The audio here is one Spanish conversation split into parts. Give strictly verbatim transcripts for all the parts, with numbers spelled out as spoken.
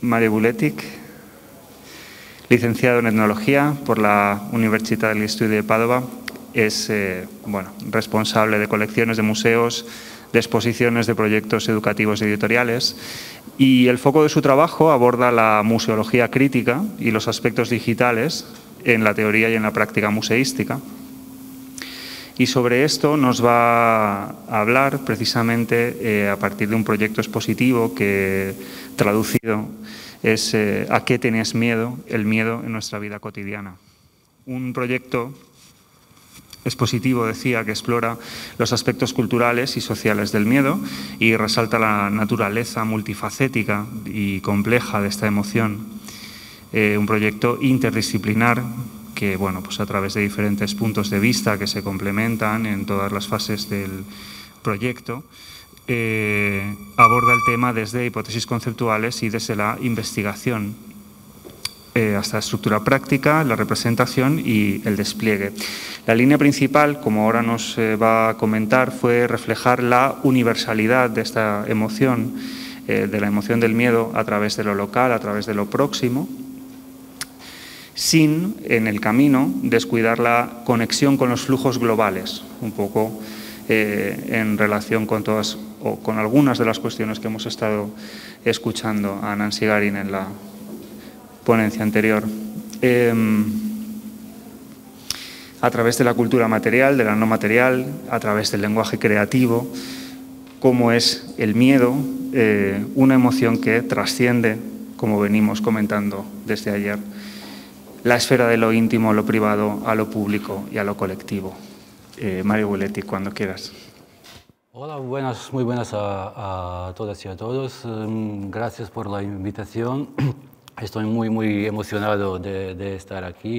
Mario Buletic, licenciado en Etnología por la Universitat degli Studi de Padova. Es eh, bueno, responsable de colecciones de museos, de exposiciones, de proyectos educativos y editoriales. Y el foco de su trabajo aborda la museología crítica y los aspectos digitales en la teoría y en la práctica museística. Y sobre esto nos va a hablar precisamente eh, a partir de un proyecto expositivo que, traducido, es eh, ¿A qué tenías miedo? El miedo en nuestra vida cotidiana. Un proyecto expositivo, decía, que explora los aspectos culturales y sociales del miedo y resalta la naturaleza multifacética y compleja de esta emoción. Eh, un proyecto interdisciplinar que, bueno, pues a través de diferentes puntos de vista que se complementan en todas las fases del proyecto, eh, aborda el tema desde hipótesis conceptuales y desde la investigación, eh, hasta la estructura práctica, la representación y el despliegue. La línea principal, como ahora nos eh, va a comentar, fue reflejar la universalidad de esta emoción, eh, de la emoción del miedo a través de lo local, a través de lo próximo, sin, en el camino, descuidar la conexión con los flujos globales, un poco eh, en relación con todas o con algunas de las cuestiones que hemos estado escuchando a Nancy Garin en la ponencia anterior. Eh, a través de la cultura material, de la no material, a través del lenguaje creativo, cómo es el miedo, eh, una emoción que trasciende, como venimos comentando desde ayer, la esfera de lo íntimo, lo privado, a lo público y a lo colectivo. Eh, Mario Buletic, cuando quieras. Hola, buenas, muy buenas a, a todas y a todos. Um, gracias por la invitación. Estoy muy, muy emocionado de, de estar aquí.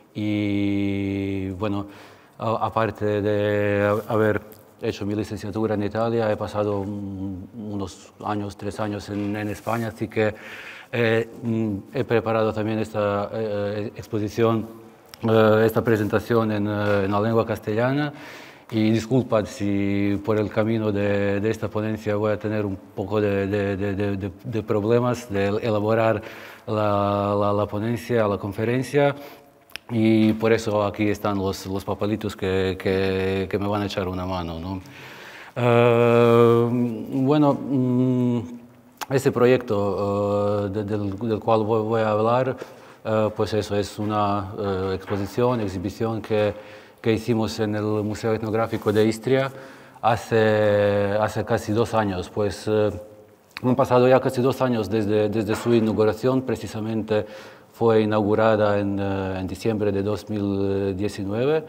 Y bueno, a, aparte de haber hecho mi licenciatura en Italia, he pasado un, unos años, tres años en, en España, así que Eh, he preparado también esta eh, exposición, eh, esta presentación en, eh, en la lengua castellana y disculpad si por el camino de, de esta ponencia voy a tener un poco de, de, de, de, de problemas de elaborar la, la, la ponencia, la conferencia, y por eso aquí están los, los papelitos que, que, que me van a echar una mano, ¿no? Eh, bueno, mm, Este proyecto uh, de, del, del cual voy, voy a hablar, uh, pues eso es una uh, exposición, exhibición que, que hicimos en el Museo Etnográfico de Istria hace, hace casi dos años. Pues uh, han pasado ya casi dos años desde, desde su inauguración. Precisamente fue inaugurada en, uh, en diciembre de dos mil diecinueve.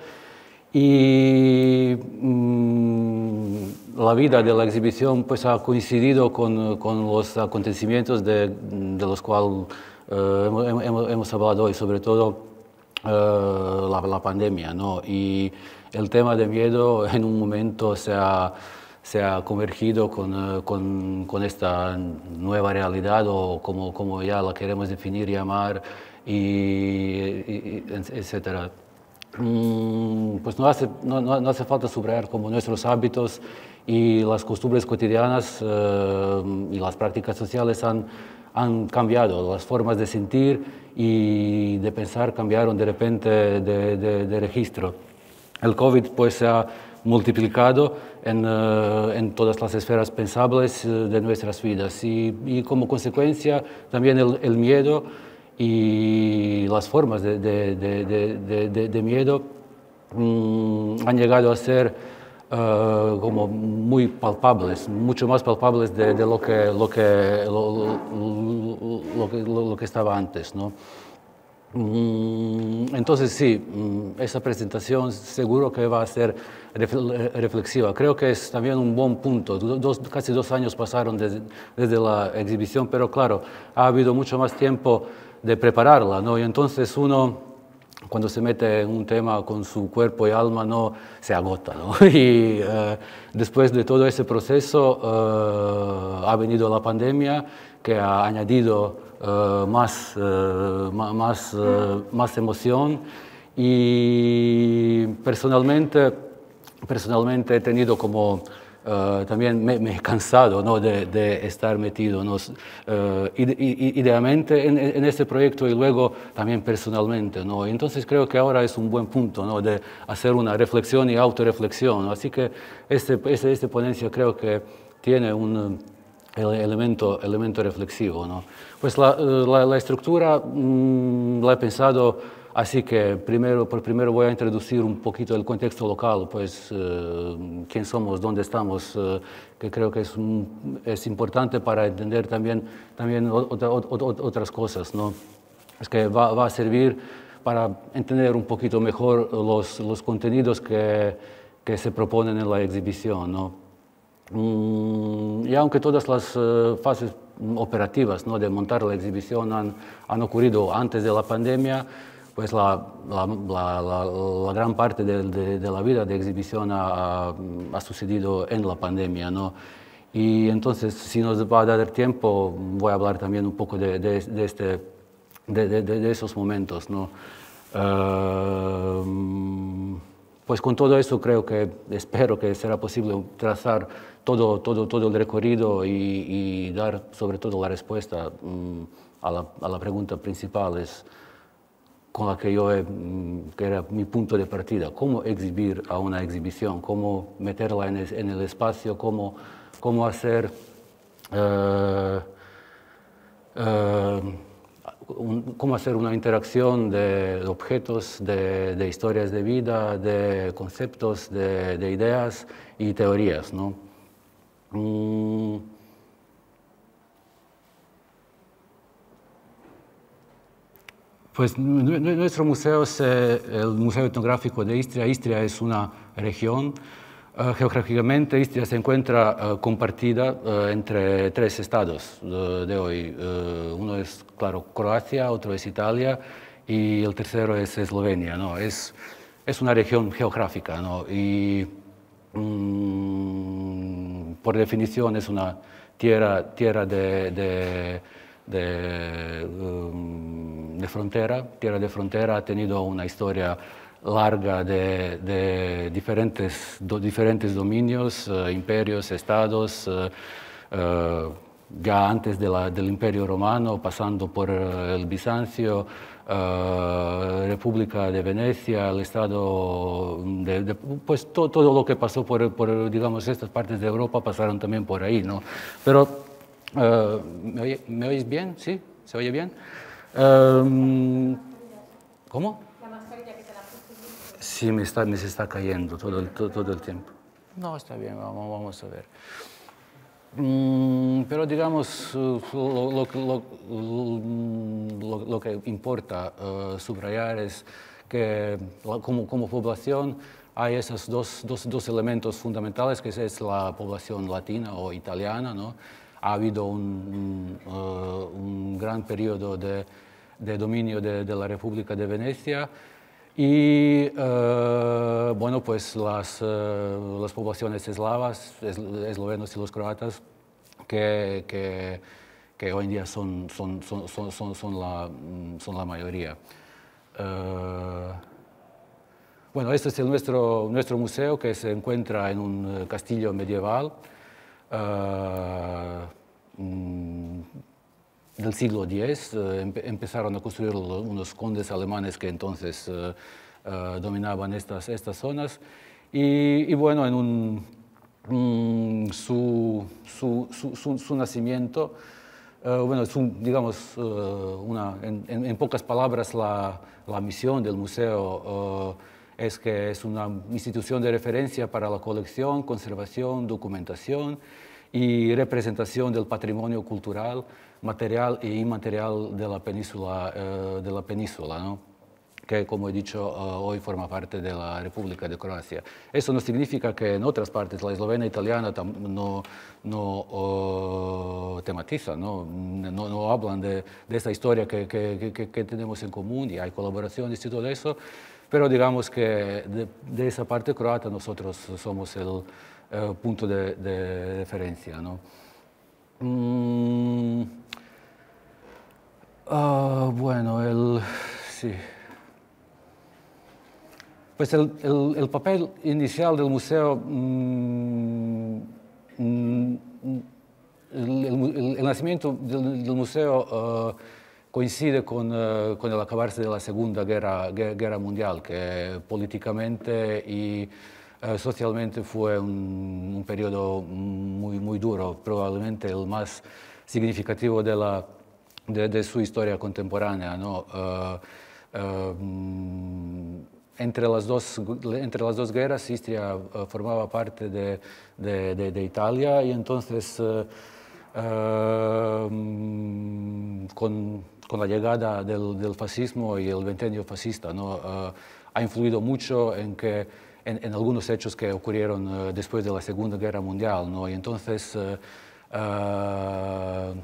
Y mmm, la vida de la exhibición pues, ha coincidido con, con los acontecimientos de, de los cuales uh, hemos, hemos hablado hoy, sobre todo uh, la, la pandemia, ¿no? Y el tema de miedo en un momento se ha, se ha convergido con, uh, con, con esta nueva realidad, o como, como ya la queremos definir, llamar, y, y, etcétera. Pues no hace, no, no hace falta subrayar cómo nuestros hábitos y las costumbres cotidianas eh, y las prácticas sociales han, han cambiado. Las formas de sentir y de pensar cambiaron de repente de, de, de registro. El COVID pues se ha multiplicado en, uh, en todas las esferas pensables de nuestras vidas, y, y como consecuencia también el, el miedo y las formas de, de, de, de, de, de miedo mmm, han llegado a ser uh, como muy palpables, mucho más palpables de, de lo, que, lo, que, lo, lo, lo, que, lo, lo que estaba antes, ¿no? Entonces sí, esa presentación seguro que va a ser reflexiva. Creo que es también un buen punto. Dos, casi dos años pasaron desde, desde la exhibición, pero claro, ha habido mucho más tiempo de prepararla, ¿no? Y entonces uno, cuando se mete en un tema con su cuerpo y alma, no se agota, ¿no? Y uh, después de todo ese proceso uh, ha venido la pandemia, que ha añadido uh, más, uh, más, uh, más emoción, y personalmente, personalmente he tenido como Uh, también me, me he cansado, ¿no?, de, de estar metido, ¿no? Uh, idealmente en, en este proyecto y luego también personalmente, ¿no? Entonces creo que ahora es un buen punto, ¿no?, de hacer una reflexión y autorreflexión, ¿no? Así que este, este, esta ponencia creo que tiene un elemento, elemento reflexivo, ¿no? Pues la, la, la estructura mmm, la he pensado. Así que primero, por primero voy a introducir un poquito el contexto local, pues eh, quién somos, dónde estamos, eh, que creo que es, un, es importante para entender también, también otra, otra, otras cosas, ¿no? Es que va, va a servir para entender un poquito mejor los, los contenidos que, que se proponen en la exhibición, ¿no? Mm, y aunque todas las uh, fases operativas, ¿no?, de montar la exhibición han, han ocurrido antes de la pandemia, pues la, la, la, la, la gran parte de, de, de la vida de exhibición ha, ha sucedido en la pandemia, ¿no? Y entonces, si nos va a dar tiempo, voy a hablar también un poco de, de, de, este, de, de, de esos momentos, ¿no? Uh, pues con todo eso creo que, espero que será posible trazar todo, todo, todo el recorrido y, y dar sobre todo la respuesta um, a, la, a la pregunta principal, es con la que yo, he, que era mi punto de partida, cómo exhibir a una exhibición, cómo meterla en el, en el espacio, cómo, cómo hacer uh, uh, un, cómo hacer una interacción de objetos, de, de historias de vida, de conceptos, de, de ideas y teorías, ¿no? Mm. Pues nuestro museo es el Museo Etnográfico de Istria. Istria es una región. Uh, geográficamente, Istria se encuentra uh, compartida uh, entre tres estados uh, de hoy. Uh, uno es, claro, Croacia, otro es Italia y el tercero es Eslovenia, ¿no? Es, es una región geográfica, ¿no? Y um, por definición es una tierra, tierra de, de De, um, de frontera. Tierra de frontera ha tenido una historia larga de, de diferentes, do, diferentes dominios, uh, imperios, estados, uh, uh, ya antes de la, del Imperio Romano, pasando por uh, el Bizancio, uh, República de Venecia, el Estado, de, de, pues to, todo lo que pasó por, por, digamos, estas partes de Europa pasaron también por ahí, ¿no? Pero Uh, ¿me, oye, ¿Me oís bien? ¿Sí? ¿Se oye bien? Um, ¿Cómo? La mascarilla que te la puse. Sí, me, está, me se está cayendo todo el, todo, todo el tiempo. No, está bien, vamos, vamos a ver. Um, pero digamos, uh, lo, lo, lo, lo, lo que importa uh, subrayar es que como, como población hay esos dos, dos, dos elementos fundamentales, que es la población latina o italiana, ¿no? Ha habido un, un, uh, un gran periodo de, de dominio de, de la República de Venecia y, uh, bueno, pues las, uh, las poblaciones eslavas, es, eslovenos y los croatas, que, que, que hoy en día son, son, son, son, son, son, la, son la mayoría. Uh, bueno, este es el nuestro, nuestro museo, que se encuentra en un castillo medieval. Uh, del siglo diez, uh, empe empezaron a construir unos condes alemanes que entonces uh, uh, dominaban estas, estas zonas. Y, y bueno, en un, um, su, su, su, su, su nacimiento, uh, bueno, es un, digamos, uh, una, en, en, en pocas palabras, la, la misión del museo uh, es que es una institución de referencia para la colección, conservación, documentación y representación del patrimonio cultural, material e inmaterial de la península, uh, de la península, ¿no? Que, como he dicho, uh, hoy forma parte de la República de Croacia. Eso no significa que en otras partes, la eslovena italiana, no, no uh, tematizan, ¿no? No, no hablan de, de esta historia que, que, que, que tenemos en común, y hay colaboraciones y todo eso, pero digamos que de, de esa parte croata nosotros somos el uh, punto de, de referencia, ¿no? Mm, uh, bueno, el... sí. Pues el, el, el papel inicial del museo, mmm, mmm, el, el, el nacimiento del, del museo uh, coincide con, uh, con el acabarse de la Segunda Guerra, Guerra Mundial, que políticamente y uh, socialmente fue un, un periodo muy, muy duro, probablemente el más significativo de, la, de, de su historia contemporánea, ¿no? Uh, uh, Entre las, dos, entre las dos guerras, Istria uh, formaba parte de, de, de, de Italia y entonces uh, uh, con, con la llegada del, del fascismo y el veintenio fascista, ¿no? uh, ha influido mucho en, que, en, en algunos hechos que ocurrieron uh, después de la Segunda Guerra Mundial, ¿no? Y entonces uh, uh,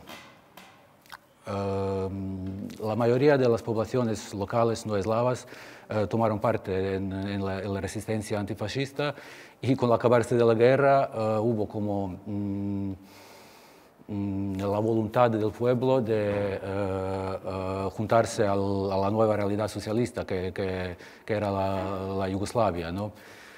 Uh, la mayoría de las poblaciones locales no eslavas uh, tomaron parte en, en, la, en la resistencia antifascista y con el acabarse de la guerra uh, hubo como um, um, la voluntad del pueblo de uh, uh, juntarse al, a la nueva realidad socialista que, que, que era la, la Yugoslavia, ¿no?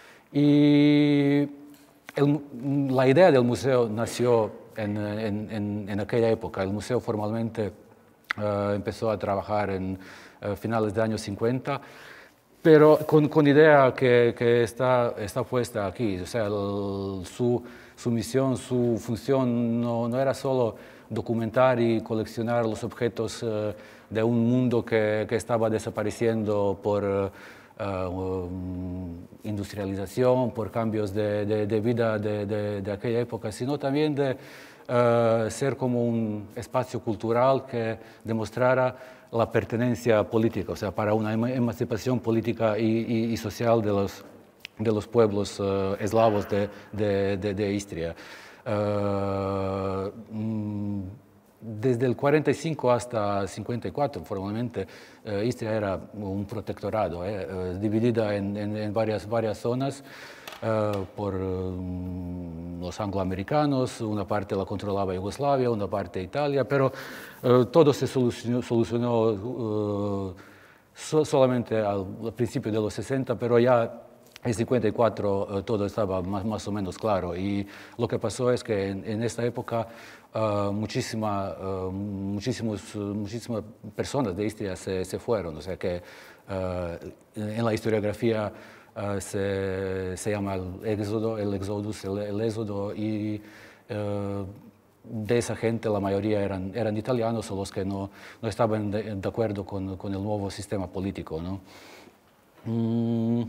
Y el, la idea del museo nació En, en, en aquella época. El museo formalmente uh, empezó a trabajar en uh, finales de años cincuenta, pero con, con idea que, que está, está puesta aquí. O sea, el, su, su misión, su función no, no era solo documentar y coleccionar los objetos uh, de un mundo que, que estaba desapareciendo por uh, uh, industrialización, por cambios de, de, de vida de, de, de aquella época, sino también de uh, ser como un espacio cultural que demostrara la pertenencia política, o sea, para una emancipación política y, y, y social de los, de los pueblos uh, eslavos de, de, de, de Istria. Uh, mm, Desde el cuarenta y cinco hasta cincuenta y cuatro, formalmente, eh, Istria era un protectorado, eh, eh, dividida en, en, en varias, varias zonas eh, por um, los angloamericanos. Una parte la controlaba Yugoslavia, una parte Italia, pero eh, todo se solucionó, solucionó uh, so, solamente al, al principio de los sesenta, pero ya en cincuenta y cuatro uh, todo estaba más, más o menos claro. Y lo que pasó es que en, en esta época Uh, muchísima, uh, muchísimos, uh, muchísimas personas de Istria se, se fueron, o sea que uh, en la historiografía uh, se, se llama el éxodo, el exodus, el, el éxodo, y uh, de esa gente la mayoría eran, eran italianos o los que no, no estaban de, de acuerdo con, con el nuevo sistema político, ¿no? Mm,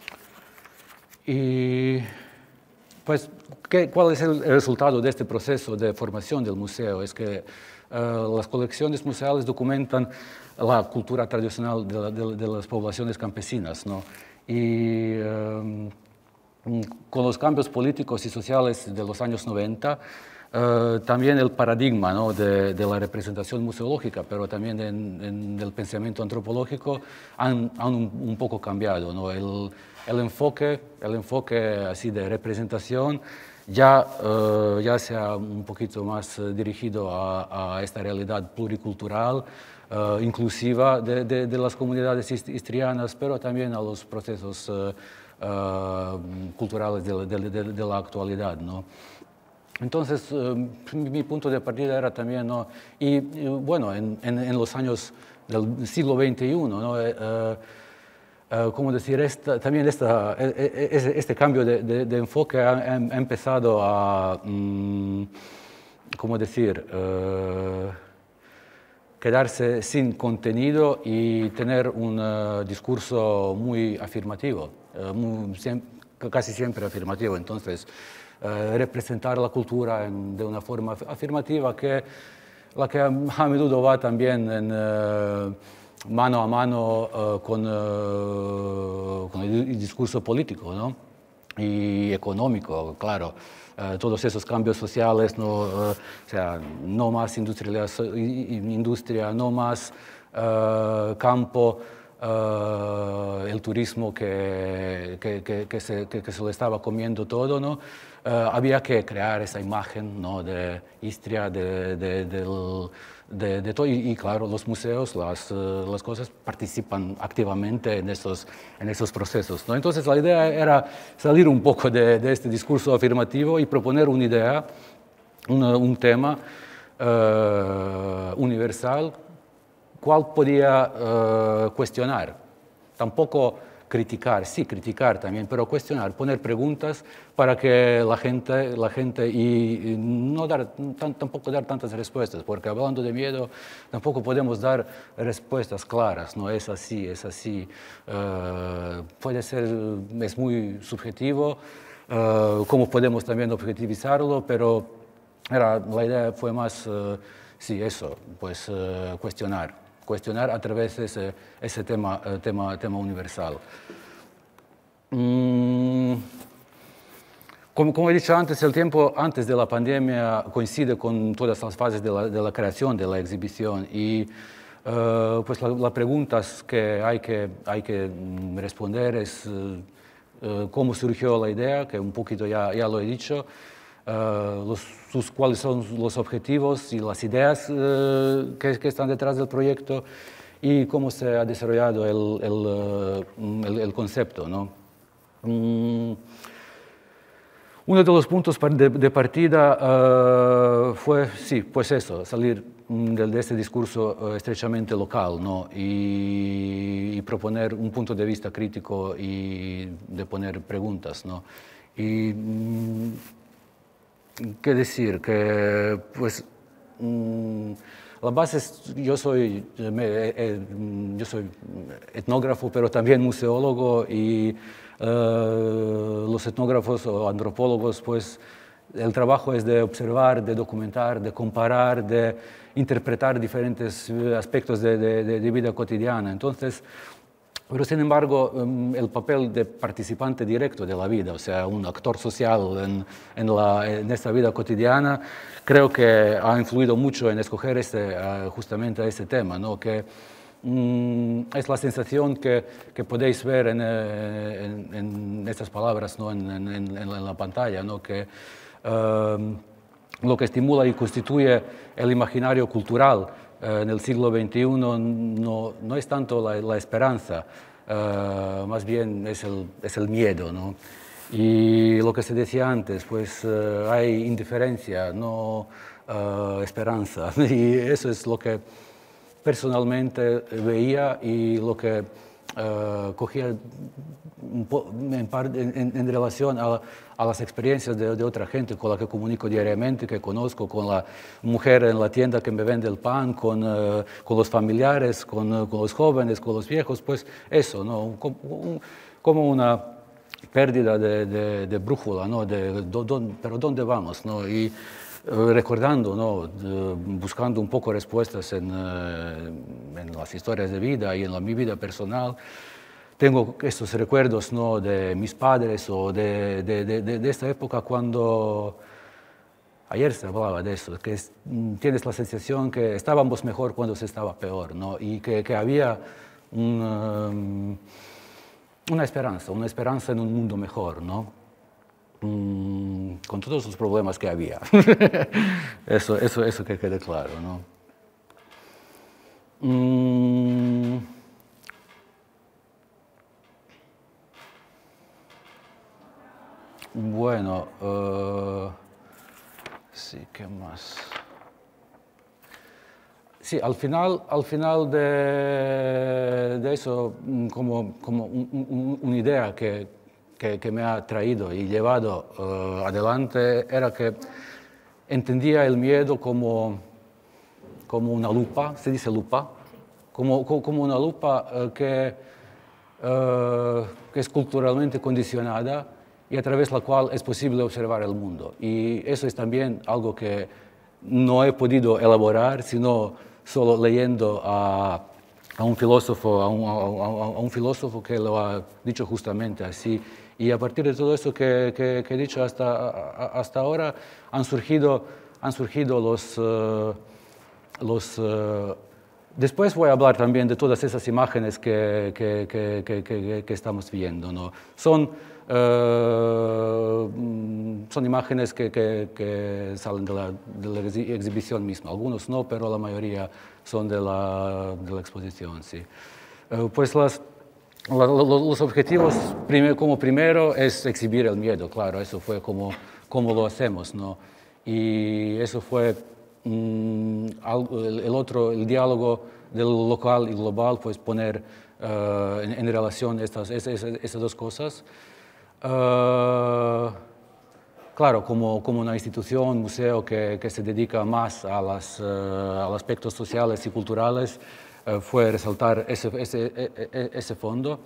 y pues, ¿qué, ¿cuál es el resultado de este proceso de formación del museo? Es que uh, las colecciones museales documentan la cultura tradicional de, la, de, de las poblaciones campesinas, ¿no? Y um, con los cambios políticos y sociales de los años noventa, uh, también el paradigma, ¿no?, de, de la representación museológica, pero también en, en el pensamiento antropológico han, han un, un poco cambiado, ¿no? El, El enfoque, el enfoque así de representación ya, uh, ya se ha un poquito más uh, dirigido a, a esta realidad pluricultural, uh, inclusiva de, de, de las comunidades istrianas, pero también a los procesos uh, uh, culturales de, de, de, de la actualidad, ¿no? Entonces, uh, mi punto de partida era también, ¿no? Y, y bueno, en, en, en los años del siglo veintiuno, ¿no? Uh, Uh, ¿cómo decir? Esta, también esta, este, este cambio de, de, de enfoque ha, ha empezado a, um, ¿cómo decir?, uh, quedarse sin contenido y tener un uh, discurso muy afirmativo, uh, muy, siempre, casi siempre afirmativo. Entonces, uh, representar la cultura en, de una forma afirmativa, que la que a, a menudo va también en... Uh, mano a mano uh, con, uh, con el discurso político, ¿no?, y económico, claro. Uh, todos esos cambios sociales, no, uh, o sea, no más industria, no más uh, campo, uh, el turismo que, que, que, que, se, que, que se lo estaba comiendo todo, ¿no? Uh, había que crear esa imagen, ¿no? De Istria, de, de, del, de, de todo, y, y claro, los museos, las, uh, las cosas participan activamente en esos, en esos procesos, ¿no? Entonces la idea era salir un poco de, de este discurso afirmativo y proponer una idea, una, un tema uh, universal, cual podía uh, cuestionar, tampoco criticar, sí, criticar también, pero cuestionar, poner preguntas para que la gente, la gente y, y no dar, tan, tampoco dar tantas respuestas, porque hablando de miedo tampoco podemos dar respuestas claras, no es así, es así, uh, puede ser, es muy subjetivo, uh, cómo podemos también objetivizarlo, pero era, la idea fue más, uh, sí, eso, pues uh, cuestionar. cuestionar a través de ese, ese tema, tema, tema universal. Mm, como, como he dicho antes, el tiempo antes de la pandemia coincide con todas las fases de la, de la creación de la exhibición y uh, pues las la preguntas que hay que, hay que responder es uh, uh, cómo surgió la idea, que un poquito ya, ya lo he dicho, Uh, los, sus, cuáles son los objetivos y las ideas uh, que, que están detrás del proyecto y cómo se ha desarrollado el, el, uh, el, el concepto, ¿no? Um, uno de los puntos de, de partida uh, fue, sí, pues eso, salir de, de este discurso uh, estrechamente local, ¿no? Y, y proponer un punto de vista crítico y de poner preguntas, ¿no? Y, um, ¿qué decir? Que, pues, mmm, la base es, yo soy, me, eh, yo soy etnógrafo, pero también museólogo y uh, los etnógrafos o antropólogos, pues, el trabajo es de observar, de documentar, de comparar, de interpretar diferentes aspectos de, de, de vida cotidiana. Entonces, pero sin embargo, el papel de participante directo de la vida, o sea, un actor social en, en, la, en esta vida cotidiana, creo que ha influido mucho en escoger este, justamente este tema, ¿no? Que mm, es la sensación que, que podéis ver en, en, en estas palabras, ¿no? en, en, en la pantalla, ¿no? Que um, lo que estimula y constituye el imaginario cultural en el siglo veintiuno no, no es tanto la, la esperanza, uh, más bien es el, es el miedo, ¿no? Y lo que se decía antes, pues uh, hay indiferencia, no uh, esperanza. Y eso es lo que personalmente veía y lo que uh, cogía en, en, en relación a, a las experiencias de, de otra gente con la que comunico diariamente, que conozco, con la mujer en la tienda que me vende el pan, con, uh, con los familiares, con, uh, con los jóvenes, con los viejos, pues eso, ¿no? Como, como una pérdida de, de, de brújula, ¿no? De, do, do, pero ¿dónde vamos, no? Y uh, recordando, ¿no? De, buscando un poco respuestas en, uh, en las historias de vida y en la, mi vida personal, tengo estos recuerdos, ¿no? De mis padres o de, de, de, de esta época cuando, ayer se hablaba de eso, que es, tienes la sensación que estábamos mejor cuando se estaba peor, ¿no? Y que, que había un, um, una esperanza, una esperanza en un mundo mejor, ¿no? Um, con todos los problemas que había. eso, eso, eso que quede claro, ¿no? Um, Bueno, uh, sí, ¿qué más? Sí, al final, al final de, de eso, como, como un, un, una idea que, que, que me ha traído y llevado uh, adelante era que entendía el miedo como, como una lupa, ¿se dice lupa? Como, como una lupa uh, que, uh, que es culturalmente condicionada y a través de la cual es posible observar el mundo. Y eso es también algo que no he podido elaborar, sino solo leyendo a, a un filósofo, a un, a, a un filósofo que lo ha dicho justamente así. Y a partir de todo eso que, que, que he dicho hasta, hasta ahora, han surgido, han surgido los, uh, los, uh, Después voy a hablar también de todas esas imágenes que, que, que, que, que, que estamos viendo, ¿no? Son, uh, son imágenes que, que, que salen de la, de la exhibición misma. Algunos no, pero la mayoría son de la, de la exposición, sí. Uh, pues las, la, los objetivos, primer, como primero, es exhibir el miedo, claro, eso fue como, como lo hacemos, ¿no? Y eso fue... El otro, el diálogo del local y global, pues poner uh, en, en relación estas, esas, esas dos cosas. Uh, claro, como, como una institución, museo que, que se dedica más a, las, uh, a los aspectos sociales y culturales, uh, fue resaltar ese, ese, ese fondo.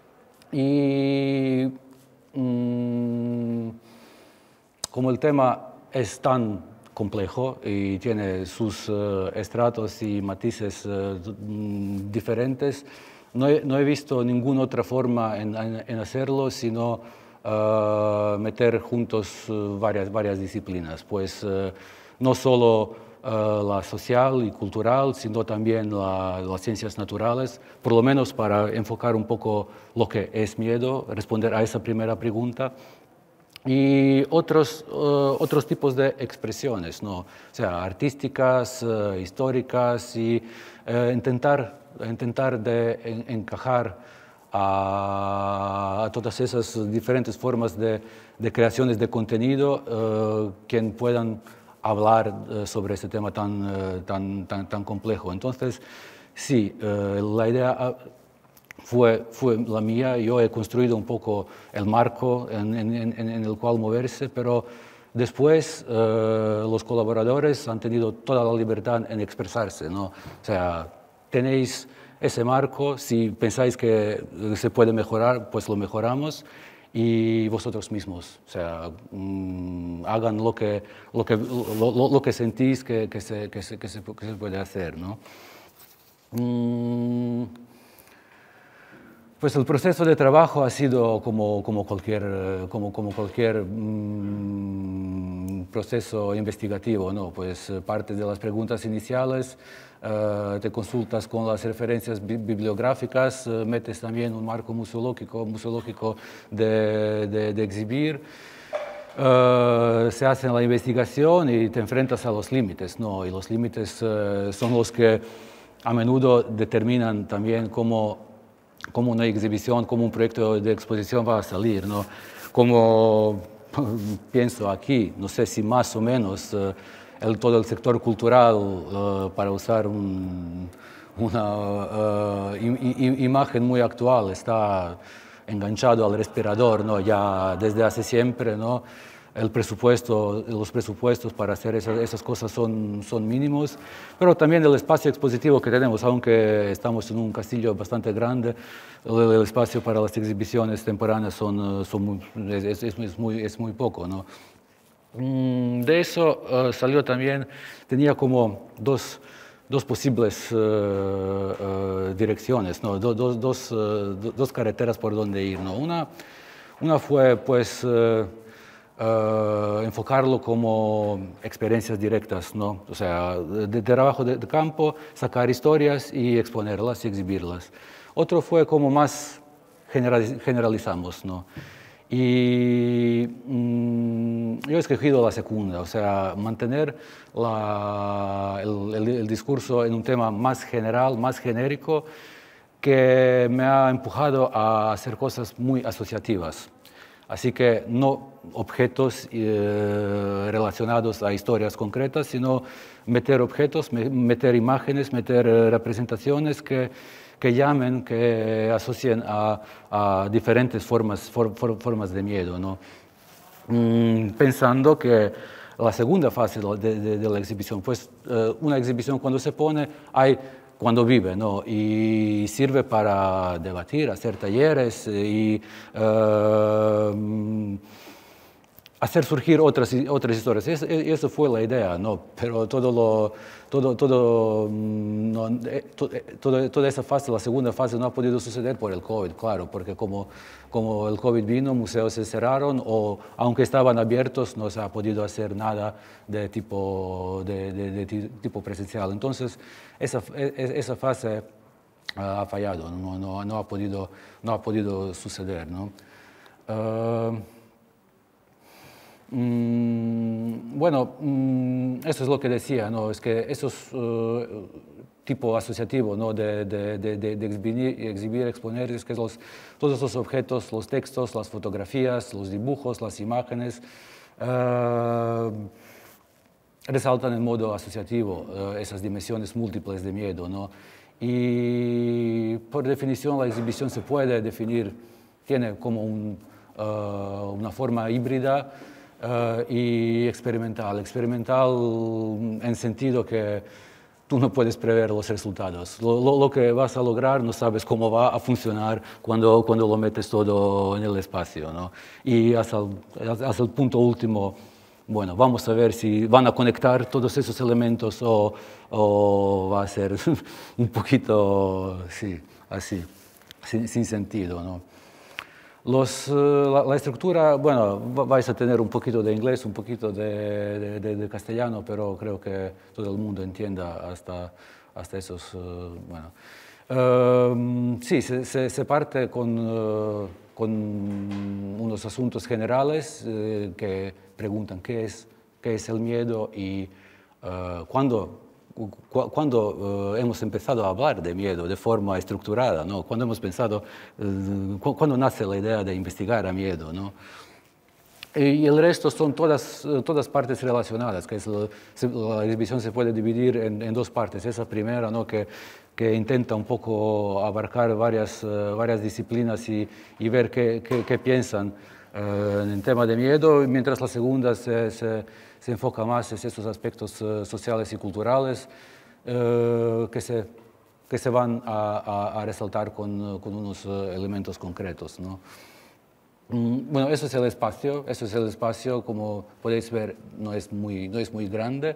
Y um, como el tema es tan complejo y tiene sus uh, estratos y matices uh, diferentes, no he, no he visto ninguna otra forma en, en, en hacerlo, sino uh, meter juntos uh, varias, varias disciplinas, pues uh, no solo uh, la social y cultural, sino también la, las ciencias naturales, por lo menos para enfocar un poco lo que es miedo, responder a esa primera pregunta. Y otros, uh, otros tipos de expresiones, ¿no? O sea, artísticas, uh, históricas, y uh, intentar, intentar de en, encajar a, a todas esas diferentes formas de, de creaciones de contenido uh, que puedan hablar uh, sobre este tema tan, uh, tan, tan, tan complejo. Entonces, sí, uh, la idea... Uh, Fue, fue la mía. Yo he construido un poco el marco en, en, en, en el cual moverse, pero después eh, los colaboradores han tenido toda la libertad en expresarse, ¿no? O sea, tenéis ese marco, si pensáis que se puede mejorar, pues lo mejoramos, y vosotros mismos, o sea, mmm, hagan lo que, lo que, lo, lo, lo que sentís que, que, se, que, se, que, se, que se puede hacer, ¿no? Mm. Pues el proceso de trabajo ha sido como, como cualquier, como, como cualquier mmm, proceso investigativo, ¿no? Pues parte de las preguntas iniciales, uh, te consultas con las referencias bi bibliográficas, uh, metes también un marco museológico, museológico de, de, de exhibir. Uh, se hace la investigación y te enfrentas a los límites, ¿no? Y los límites uh, son los que a menudo determinan también cómo cómo una exhibición, cómo un proyecto de exposición va a salir, ¿no? Como pienso aquí, no sé si más o menos uh, el, todo el sector cultural, uh, para usar un, una uh, im, imagen muy actual, está enganchado al respirador, ¿no? Ya desde hace siempre, ¿no? El presupuesto, los presupuestos para hacer esas, esas cosas son, son mínimos, pero también el espacio expositivo que tenemos, aunque estamos en un castillo bastante grande, el, el espacio para las exhibiciones temporáneas son, son muy, es, es, es, muy, es muy poco, ¿no? De eso uh, salió también, tenía como dos, dos posibles uh, uh, direcciones, ¿no? Do, do, dos, uh, dos carreteras por donde ir, ¿no? Una, una fue, pues, uh, Uh, enfocarlo como experiencias directas, ¿no? O sea, de, de trabajo de, de campo, sacar historias y exponerlas y exhibirlas. Otro fue como más generaliz generalizamos, ¿no? Y mmm, yo he escogido la segunda, o sea, mantener la, el, el, el discurso en un tema más general, más genérico, que me ha empujado a hacer cosas muy asociativas. Así que no objetos eh, relacionados a historias concretas, sino meter objetos, me, meter imágenes, meter eh, representaciones que, que llamen, que asocien a, a diferentes formas, for, for, formas de miedo, ¿no? Mm, pensando que la segunda fase de, de, de la exhibición, pues eh, una exhibición cuando se pone, hay cuando vive, ¿no? Y sirve para debatir, hacer talleres y uh, hacer surgir otras, otras historias. Es, eso fue la idea, ¿no? Pero todo lo, todo, todo, no, to, todo, toda esa fase, la segunda fase, no ha podido suceder por el COVID, claro, porque como, como el COVID vino, museos se cerraron o, aunque estaban abiertos, no se ha podido hacer nada de tipo, de, de, de tipo presencial. Entonces, esa, esa fase ha fallado, no, no, no, ha, podido, no ha podido suceder, ¿no? Uh, Mm, bueno, mm, eso es lo que decía, ¿no? Es que esos uh, tipo asociativo, ¿no? de, de, de, de exhibir, exhibir, exponer, es que los, todos los objetos, los textos, las fotografías, los dibujos, las imágenes, uh, resaltan en modo asociativo uh, esas dimensiones múltiples de miedo, ¿no? Y por definición la exhibición se puede definir, tiene como un, uh, una forma híbrida, Uh, y experimental. Experimental en sentido que tú no puedes prever los resultados. Lo, lo, lo que vas a lograr no sabes cómo va a funcionar cuando, cuando lo metes todo en el espacio, ¿no? Y hasta el, hasta el punto último, bueno, vamos a ver si van a conectar todos esos elementos o, o va a ser un poquito, sí, así, sin, sin sentido, ¿no? Los, la, la estructura, bueno, vais a tener un poquito de inglés, un poquito de, de, de castellano, pero creo que todo el mundo entienda hasta, hasta esos, uh, bueno. Uh, sí, se, se, se parte con, uh, con unos asuntos generales uh, que preguntan qué es, qué es el miedo y uh, cuándo. Cuando uh, hemos empezado a hablar de miedo de forma estructurada, ¿no? Cuando hemos pensado, uh, cu cuando nace la idea de investigar a miedo, ¿no? Y el resto son todas, todas partes relacionadas, que es lo, la exhibición se puede dividir en, en dos partes. Esa primera, ¿no? que, que intenta un poco abarcar varias, uh, varias disciplinas y, y ver qué, qué, qué piensan uh, en el tema de miedo, mientras la segunda se, se se enfoca más en estos aspectos uh, sociales y culturales uh, que, se, que se van a, a, a resaltar con, con unos uh, elementos concretos, ¿no? Mm, bueno, eso es el espacio, eso es el espacio, como podéis ver, no es muy, no es muy grande.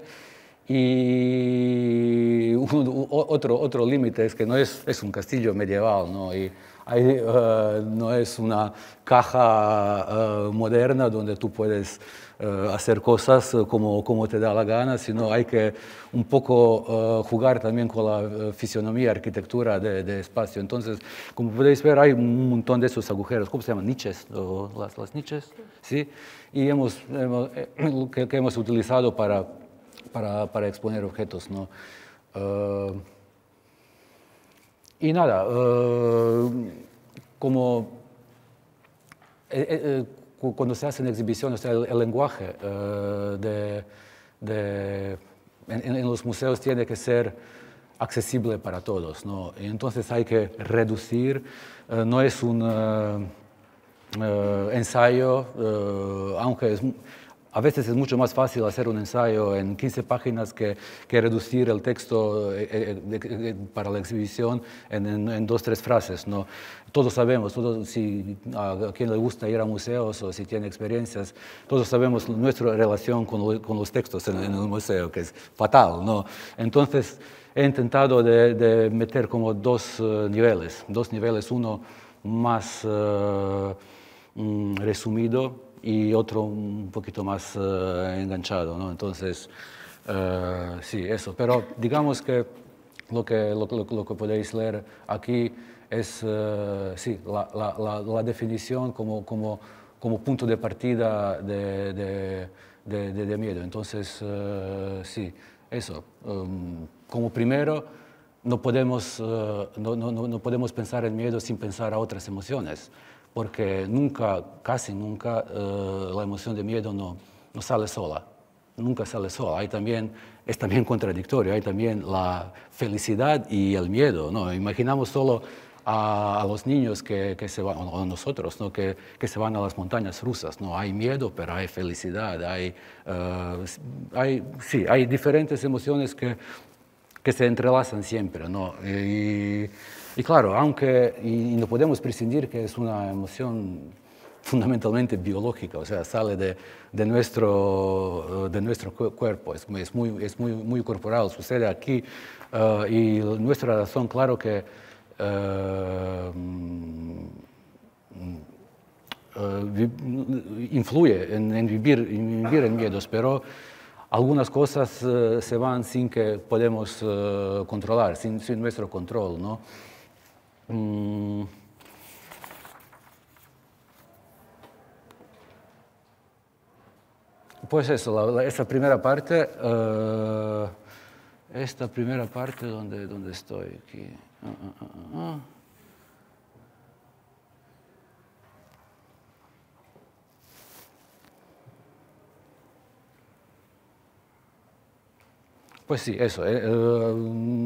Y un, otro, otro límite es que no es, es un castillo medieval, ¿no? Y hay, uh, no es una caja uh, moderna donde tú puedes uh, hacer cosas como, como te da la gana, sino hay que un poco uh, jugar también con la fisionomía, arquitectura de, de espacio. Entonces, como podéis ver, hay un montón de esos agujeros, ¿cómo se llaman? Niches, o las, las niches, ¿sí? Y hemos, hemos eh, que, que hemos utilizado para, para, para exponer objetos, ¿no? Uh, Y nada, uh, como eh, eh, cuando se hacen exhibiciones, el, el lenguaje uh, de, de, en, en los museos tiene que ser accesible para todos, ¿no? Y entonces hay que reducir, uh, no es un uh, uh, ensayo, uh, aunque es, a veces es mucho más fácil hacer un ensayo en quince páginas que, que reducir el texto eh, eh, para la exhibición en, en, en dos, tres frases, ¿no? Todos sabemos, todos, si a quien le gusta ir a museos o si tiene experiencias, todos sabemos nuestra relación con, lo, con los textos en, en el museo, que es fatal, ¿no? Entonces, he intentado de, de meter como dos uh, niveles, dos niveles, uno más uh, mm, resumido, y otro un poquito más uh, enganchado, ¿no? Entonces, uh, sí, eso. Pero digamos que lo que, lo, lo, lo que podéis leer aquí es, uh, sí, la, la, la, la definición como, como, como punto de partida de, de, de, de, de miedo. Entonces, uh, sí, eso. Um, como primero, no podemos, uh, no, no, no podemos pensar en miedo sin pensar a otras emociones, porque nunca, casi nunca, uh, la emoción de miedo no, no sale sola, nunca sale sola. Hay también, es también contradictorio, hay también la felicidad y el miedo, ¿no? Imaginamos solo a, a los niños que, que se van, o a nosotros, ¿no? que, que se van a las montañas rusas, ¿no? Hay miedo, pero hay felicidad, hay, uh, hay, sí, hay diferentes emociones que, que se entrelazan siempre, ¿no? Y, Y claro, aunque y no podemos prescindir que es una emoción fundamentalmente biológica, o sea, sale de, de, nuestro, de nuestro cuerpo, es, es, muy, es muy, muy corporal, sucede aquí uh, y nuestra razón, claro que uh, uh, influye en, en, vivir, en vivir en miedos, pero algunas cosas uh, se van sin que podemos uh, controlar, sin, sin nuestro control, ¿no? Mm. Pues eso, la, la, esta primera parte, uh, esta primera parte donde, donde estoy aquí. Uh, uh, uh, uh. Pues sí, eso. Eh, uh,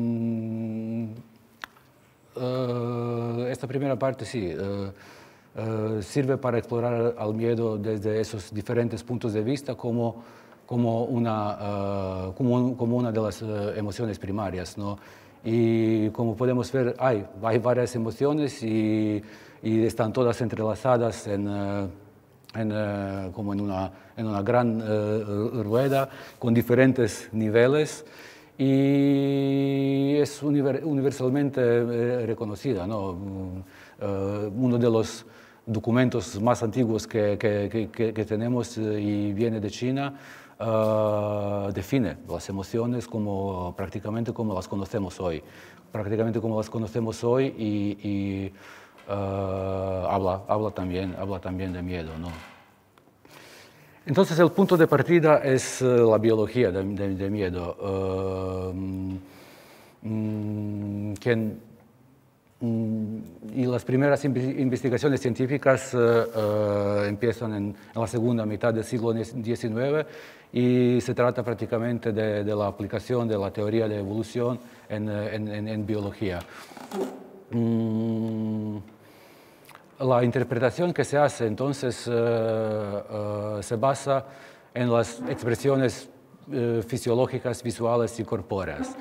uh, esta primera parte sí. Uh, Uh, sirve para explorar al miedo desde esos diferentes puntos de vista como, como, una, uh, como, como una de las uh, emociones primarias, ¿no? Y como podemos ver, hay, hay varias emociones y, y están todas entrelazadas en, uh, en, uh, como en una, en una gran uh, rueda con diferentes niveles y es univer, universalmente uh, reconocida, ¿no? Uh, uno de los documentos más antiguos que, que, que, que tenemos y viene de China, uh, define las emociones como, prácticamente como las conocemos hoy. Prácticamente como las conocemos hoy y, y uh, habla, habla, también, habla también de miedo, ¿no? Entonces el punto de partida es uh, la biología de, de, de miedo. Uh, um, quien Y las primeras investigaciones científicas uh, uh, empiezan en, en la segunda mitad del siglo diecinueve y se trata prácticamente de, de la aplicación de la teoría de evolución en, en, en, en biología. Mm, la interpretación que se hace entonces uh, uh, se basa en las expresiones uh, fisiológicas, visuales y corpóreas.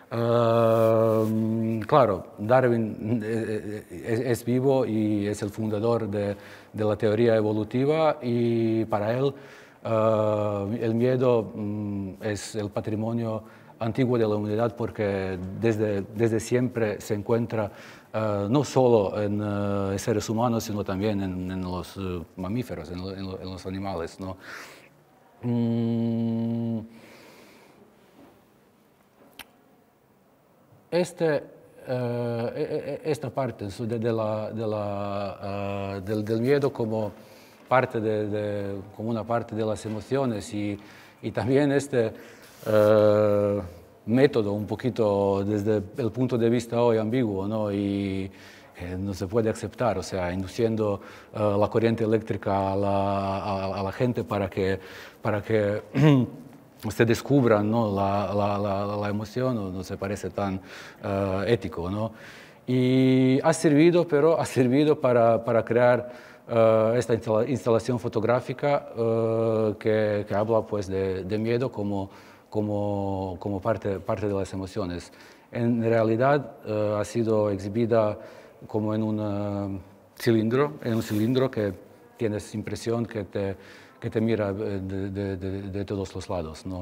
Uh, claro, Darwin es, es vivo y es el fundador de, de la teoría evolutiva y para él uh, el miedo um, es el patrimonio antiguo de la humanidad porque desde, desde siempre se encuentra uh, no solo en uh, seres humanos sino también en, en los uh, mamíferos, en, en, en los animales, ¿no? Um, Este, uh, esta parte de, de la, de la, uh, del, del miedo como, parte de, de, como una parte de las emociones y, y también este uh, método un poquito desde el punto de vista hoy ambiguo, ¿no? Y eh, no se puede aceptar, o sea, induciendo uh, la corriente eléctrica a la, a, a la gente para que, para que se descubran, ¿no? la, la, la, la emoción, no, no se parece tan uh, ético, ¿no? Y ha servido, pero ha servido para, para crear uh, esta instalación fotográfica uh, que, que habla pues, de, de miedo como, como, como parte, parte de las emociones. En realidad uh, ha sido exhibida como en un uh, cilindro, en un cilindro que tienes impresión que te que te mira de, de, de, de todos los lados, ¿no?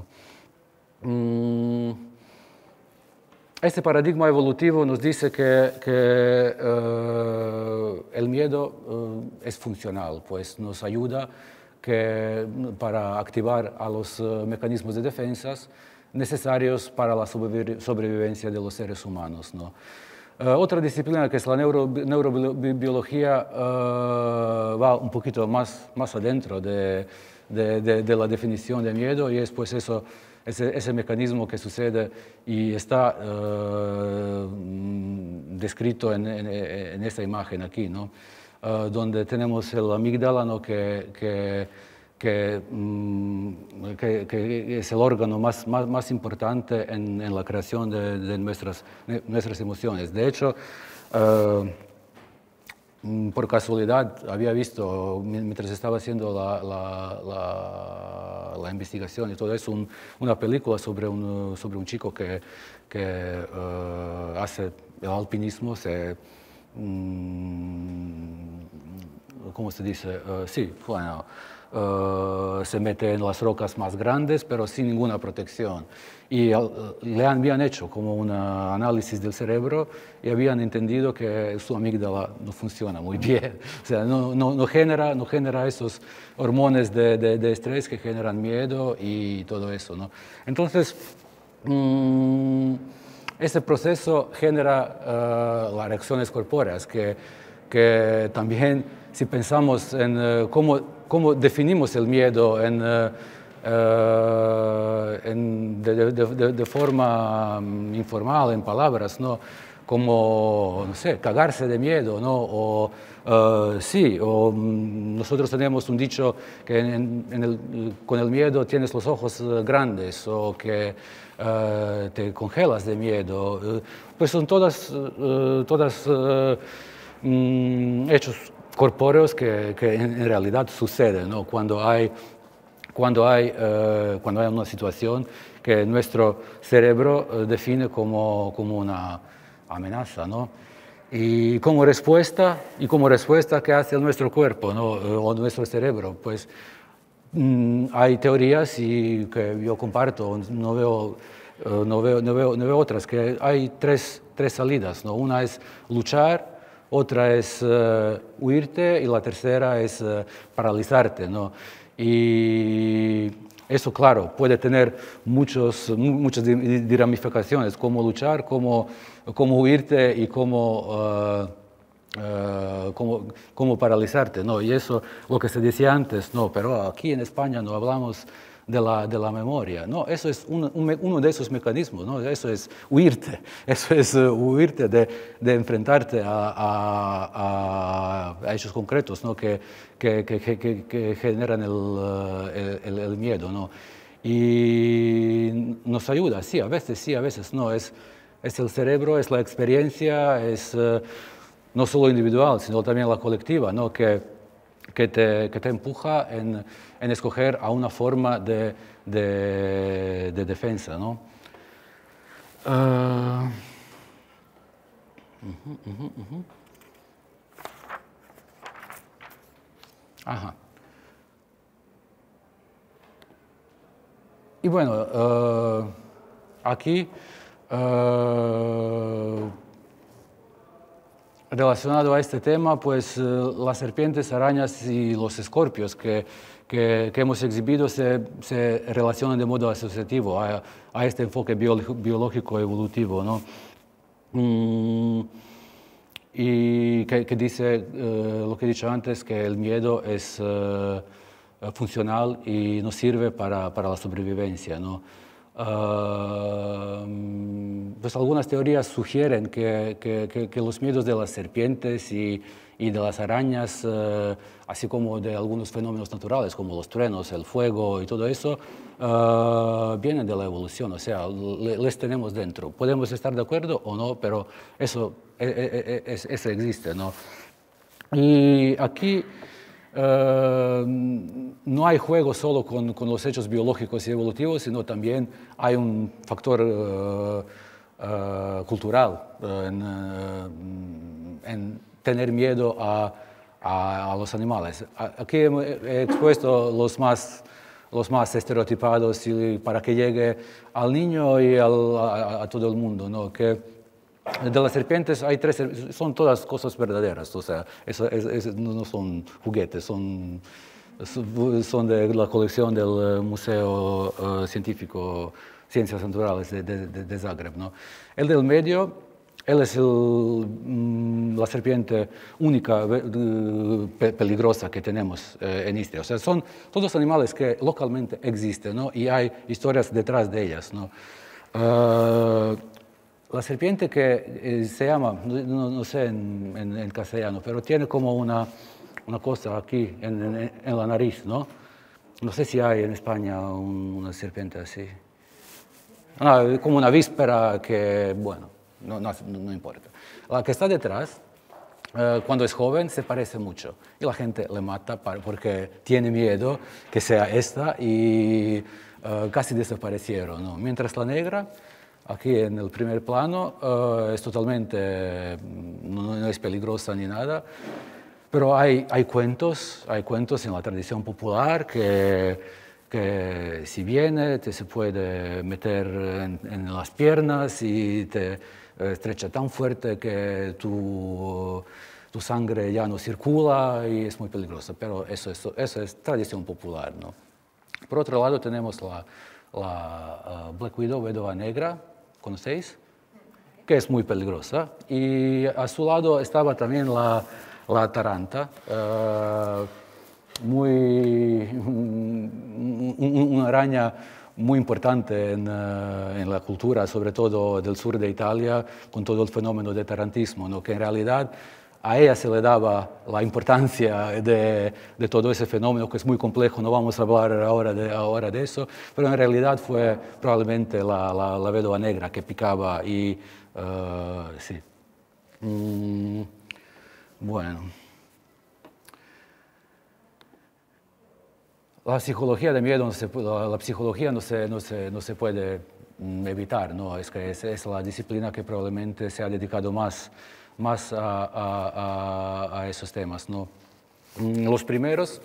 Este paradigma evolutivo nos dice que, que uh, el miedo uh, es funcional, pues nos ayuda que, para activar a los uh, mecanismos de defensas necesarios para la sobrevivencia de los seres humanos, ¿no? Uh, otra disciplina que es la neuro, neurobiología uh, va un poquito más, más adentro de, de, de, de la definición de miedo y es pues eso, ese, ese mecanismo que sucede y está uh, descrito en, en, en esta imagen aquí, ¿no? Uh, donde tenemos el amígdala, ¿no? que, que Que, que, que es el órgano más, más, más importante en, en la creación de, de nuestras, nuestras emociones. De hecho, uh, por casualidad había visto, mientras estaba haciendo la, la, la, la investigación y todo eso, un, una película sobre un, sobre un chico que, que uh, hace el alpinismo, se, um, ¿cómo se dice? Uh, sí, bueno, uh, se mete en las rocas más grandes, pero sin ninguna protección. Y uh, le habían hecho como un análisis del cerebro y habían entendido que su amígdala no funciona muy bien. O sea, no, no, no, genera, no genera esos hormonas de, de, de estrés que generan miedo y todo eso, ¿no? Entonces, mmm, ese proceso genera uh, las reacciones corpóreas que, que también, si pensamos en uh, cómo, cómo definimos el miedo en, uh, uh, en de, de, de, de forma um, informal, en palabras, ¿no? Como, no sé, cagarse de miedo, ¿no? O, uh, sí, o um, nosotros tenemos un dicho que en, en el, con el miedo tienes los ojos uh, grandes, o que uh, te congelas de miedo. Uh, pues son todas, uh, todas uh, um, hechos corpóreos que, que en, en realidad suceden, ¿no? Cuando hay, cuando hay, uh, cuando hay una situación que nuestro cerebro uh, define como, como una amenaza, ¿no? Y como respuesta, y como respuesta, ¿qué hace nuestro cuerpo, ¿no? O nuestro cerebro? Pues mmm, hay teorías y que yo comparto, no veo, uh, no veo, no veo, no veo otras, que hay tres, tres salidas, ¿no? Una es luchar, otra es uh, huirte y la tercera es uh, paralizarte, ¿no? Y eso, claro, puede tener muchos, muchas ramificaciones, cómo luchar, cómo, cómo huirte y cómo, uh, uh, cómo, cómo paralizarte, ¿no? Y eso, lo que se decía antes, no, pero aquí en España no hablamos de la, de la memoria, ¿no? Eso es un, un, uno de esos mecanismos, ¿no? Eso es huirte, eso es uh, huirte de, de enfrentarte a, a, a hechos concretos, ¿no? Que, que, que, que, que generan el, uh, el, el miedo, ¿no? Y nos ayuda, sí, a veces sí, a veces no, es, es el cerebro, es la experiencia, es uh, no solo individual, sino también la colectiva, ¿no? Que, que te, que te empuja en, en escoger a una forma de, de, de defensa, ¿no? Uh, uh-huh, uh-huh, uh-huh. Ajá. Y bueno, uh, aquí, uh, relacionado a este tema, pues uh, las serpientes, arañas y los escorpios que, que, que hemos exhibido se, se relacionan de modo asociativo a, a este enfoque biológico evolutivo, ¿no? Mm, y que, que dice uh, lo que he dicho antes, que el miedo es uh, funcional y nos sirve para, para la sobrevivencia, ¿no? Uh, pues algunas teorías sugieren que, que, que, que los miedos de las serpientes y, y de las arañas, uh, así como de algunos fenómenos naturales como los truenos, el fuego y todo eso, uh, vienen de la evolución, o sea, le, les tenemos dentro. Podemos estar de acuerdo o no, pero eso, es, es, eso existe, ¿no? Y aquí Uh, no hay juego solo con, con los hechos biológicos y evolutivos, sino también hay un factor uh, uh, cultural uh, en, uh, en tener miedo a, a, a los animales. Aquí he expuesto los más, los más estereotipados y para que llegue al niño y al, a, a todo el mundo, ¿no? Que de las serpientes hay tres, son todas cosas verdaderas, o sea, eso, es, es, no son juguetes, son, son de la colección del Museo uh, Científico Ciencias Naturales de, de, de Zagreb, ¿no? El del medio, él es el, um, la serpiente única pe peligrosa que tenemos eh, en Istria. O sea, son todos animales que localmente existen, ¿no? Y hay historias detrás de ellas, ¿no? Uh, La serpiente que eh, se llama, no, no sé en, en, en castellano, pero tiene como una, una cosa aquí en, en, en la nariz, ¿no? No sé si hay en España un, una serpiente así. No, como una víspera que, bueno, no, no, no importa. La que está detrás, eh, cuando es joven, se parece mucho. Y la gente le mata para, porque tiene miedo que sea esta y eh, casi desaparecieron, ¿no? Mientras la negra, aquí en el primer plano, uh, es totalmente, no, no es peligrosa ni nada, Pero hay, hay cuentos, hay cuentos en la tradición popular que, que si viene te se puede meter en, en las piernas y te estrecha tan fuerte que tu, tu sangre ya no circula y es muy peligroso. Pero eso, eso, eso es tradición popular, ¿no? Por otro lado tenemos la, la uh, Black Widow, Viuda Negra, ¿conocéis? Que es muy peligrosa. Y a su lado estaba también la, la Taranta, uh, muy, una araña muy importante en, uh, en la cultura, sobre todo del sur de Italia, con todo el fenómeno de tarantismo, ¿no? Que en realidad a ella se le daba la importancia de, de todo ese fenómeno, que es muy complejo, no vamos a hablar ahora de, ahora de eso, pero en realidad fue probablemente la, la, la Viuda Negra que picaba y uh, sí. Mm, bueno. La psicología de miedo, no se, la, la psicología no se, no se, no se puede evitar, ¿no? Es que es, es la disciplina que probablemente se ha dedicado más más a, a, a, a esos temas, ¿no? Los primeros,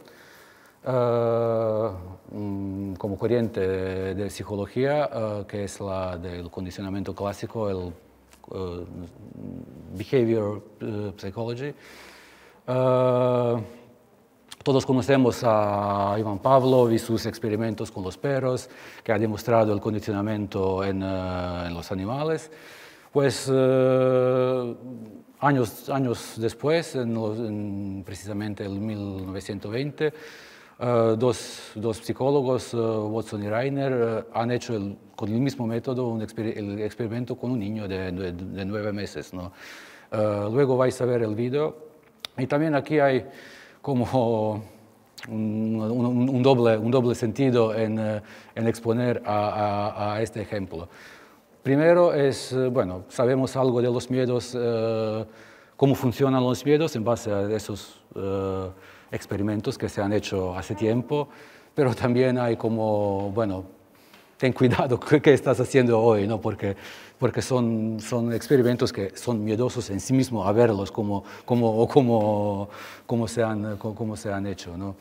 uh, como corriente de, de psicología, uh, que es la del condicionamiento clásico, el uh, behavior uh, psychology. Uh, todos conocemos a Ivan Pavlov y sus experimentos con los perros, que ha demostrado el condicionamiento en, uh, en los animales. Pues uh, años, años después, en los, en precisamente en mil novecientos veinte, uh, dos, dos psicólogos, uh, Watson y Reiner, uh, han hecho el, con el mismo método un exper el experimento con un niño de, de, de nueve meses, ¿no? Uh, luego vais a ver el video. Y también aquí hay como un, un, un, doble, un doble sentido en, uh, en exponer a, a, a este ejemplo. Primero es, bueno, sabemos algo de los miedos, eh, cómo funcionan los miedos en base a esos eh, experimentos que se han hecho hace tiempo, pero también hay como, bueno, ten cuidado qué estás haciendo hoy, ¿no? Porque, porque son, son experimentos que son miedosos en sí mismos a verlos como, como, como, como, se, han, como se han hecho, ¿no?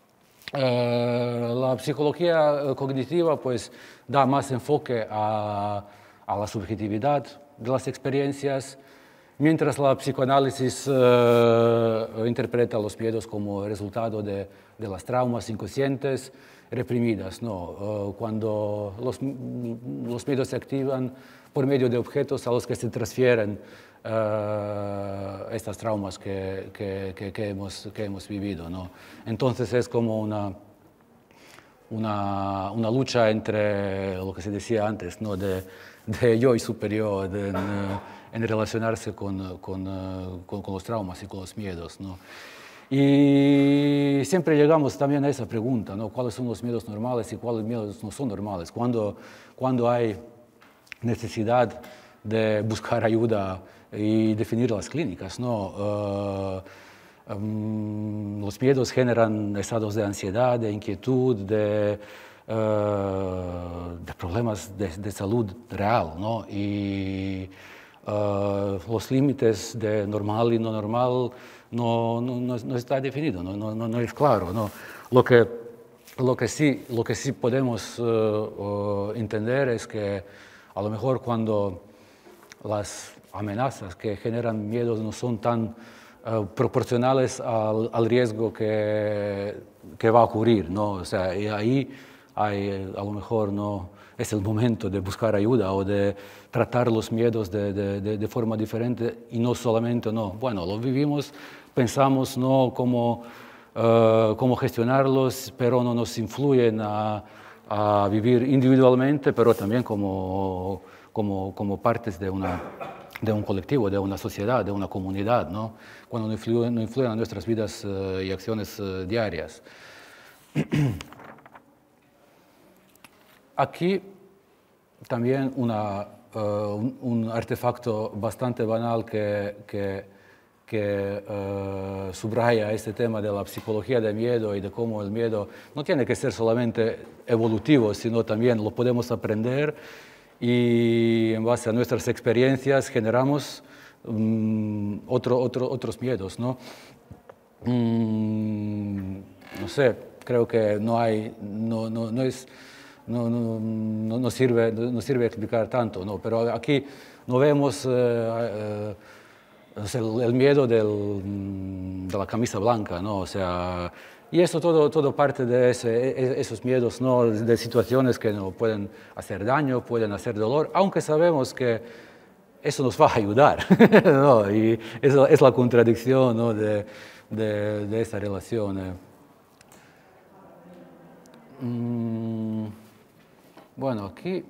Eh, la psicología cognitiva pues da más enfoque a a la subjetividad de las experiencias, mientras la psicoanálisis uh, interpreta los miedos como resultado de, de las traumas inconscientes reprimidas, ¿no? Uh, cuando los, los miedos se activan por medio de objetos a los que se transfieren uh, estas traumas que, que, que, que, hemos, que hemos vivido, ¿no? Entonces es como una, una, una lucha entre lo que se decía antes, ¿no? De, de yo y superior, de, en, en relacionarse con, con, con, con los traumas y con los miedos, ¿no? Y siempre llegamos también a esa pregunta, ¿no? ¿Cuáles son los miedos normales y cuáles miedos no son normales? Cuando, cuando hay necesidad de buscar ayuda y definir las clínicas, ¿no? Uh, um, los miedos generan estados de ansiedad, de inquietud, de Uh, de problemas de, de salud real, ¿no? Y uh, los límites de normal y no normal no, no, no, no está definido, no, no, no es claro, ¿no? Lo que, lo que, sí, lo que sí podemos uh, uh, entender es que a lo mejor cuando las amenazas que generan miedos no son tan uh, proporcionales al, al riesgo que, que va a ocurrir, ¿no? O sea, y ahí hay, a lo mejor no es el momento de buscar ayuda o de tratar los miedos de, de, de, de forma diferente y no solamente, no, bueno, lo vivimos, pensamos no cómo, uh, cómo gestionarlos, pero no nos influyen a, a vivir individualmente, pero también como, como, como partes de, una, de un colectivo, de una sociedad, de una comunidad, ¿no? Cuando no influyen, no influyen en nuestras vidas uh, y acciones uh, diarias. Aquí también una, uh, un, un artefacto bastante banal que, que, que uh, subraya este tema de la psicología del miedo y de cómo el miedo no tiene que ser solamente evolutivo, sino también lo podemos aprender y en base a nuestras experiencias generamos um, otro, otro, otros miedos, ¿no? mmm, no sé, creo que no hay, no, no, no es, no, no, no, no sirve, no sirve explicar tanto, ¿no? Pero aquí no vemos eh, eh, el, el miedo del, de la camisa blanca, ¿no? O sea, y eso todo, todo parte de ese, esos miedos, ¿no? De situaciones que no pueden hacer daño, pueden hacer dolor, aunque sabemos que eso nos va a ayudar, ¿no? Y eso es la contradicción, ¿no? de, de, de esa relación. Eh. Mm, bueno, aquí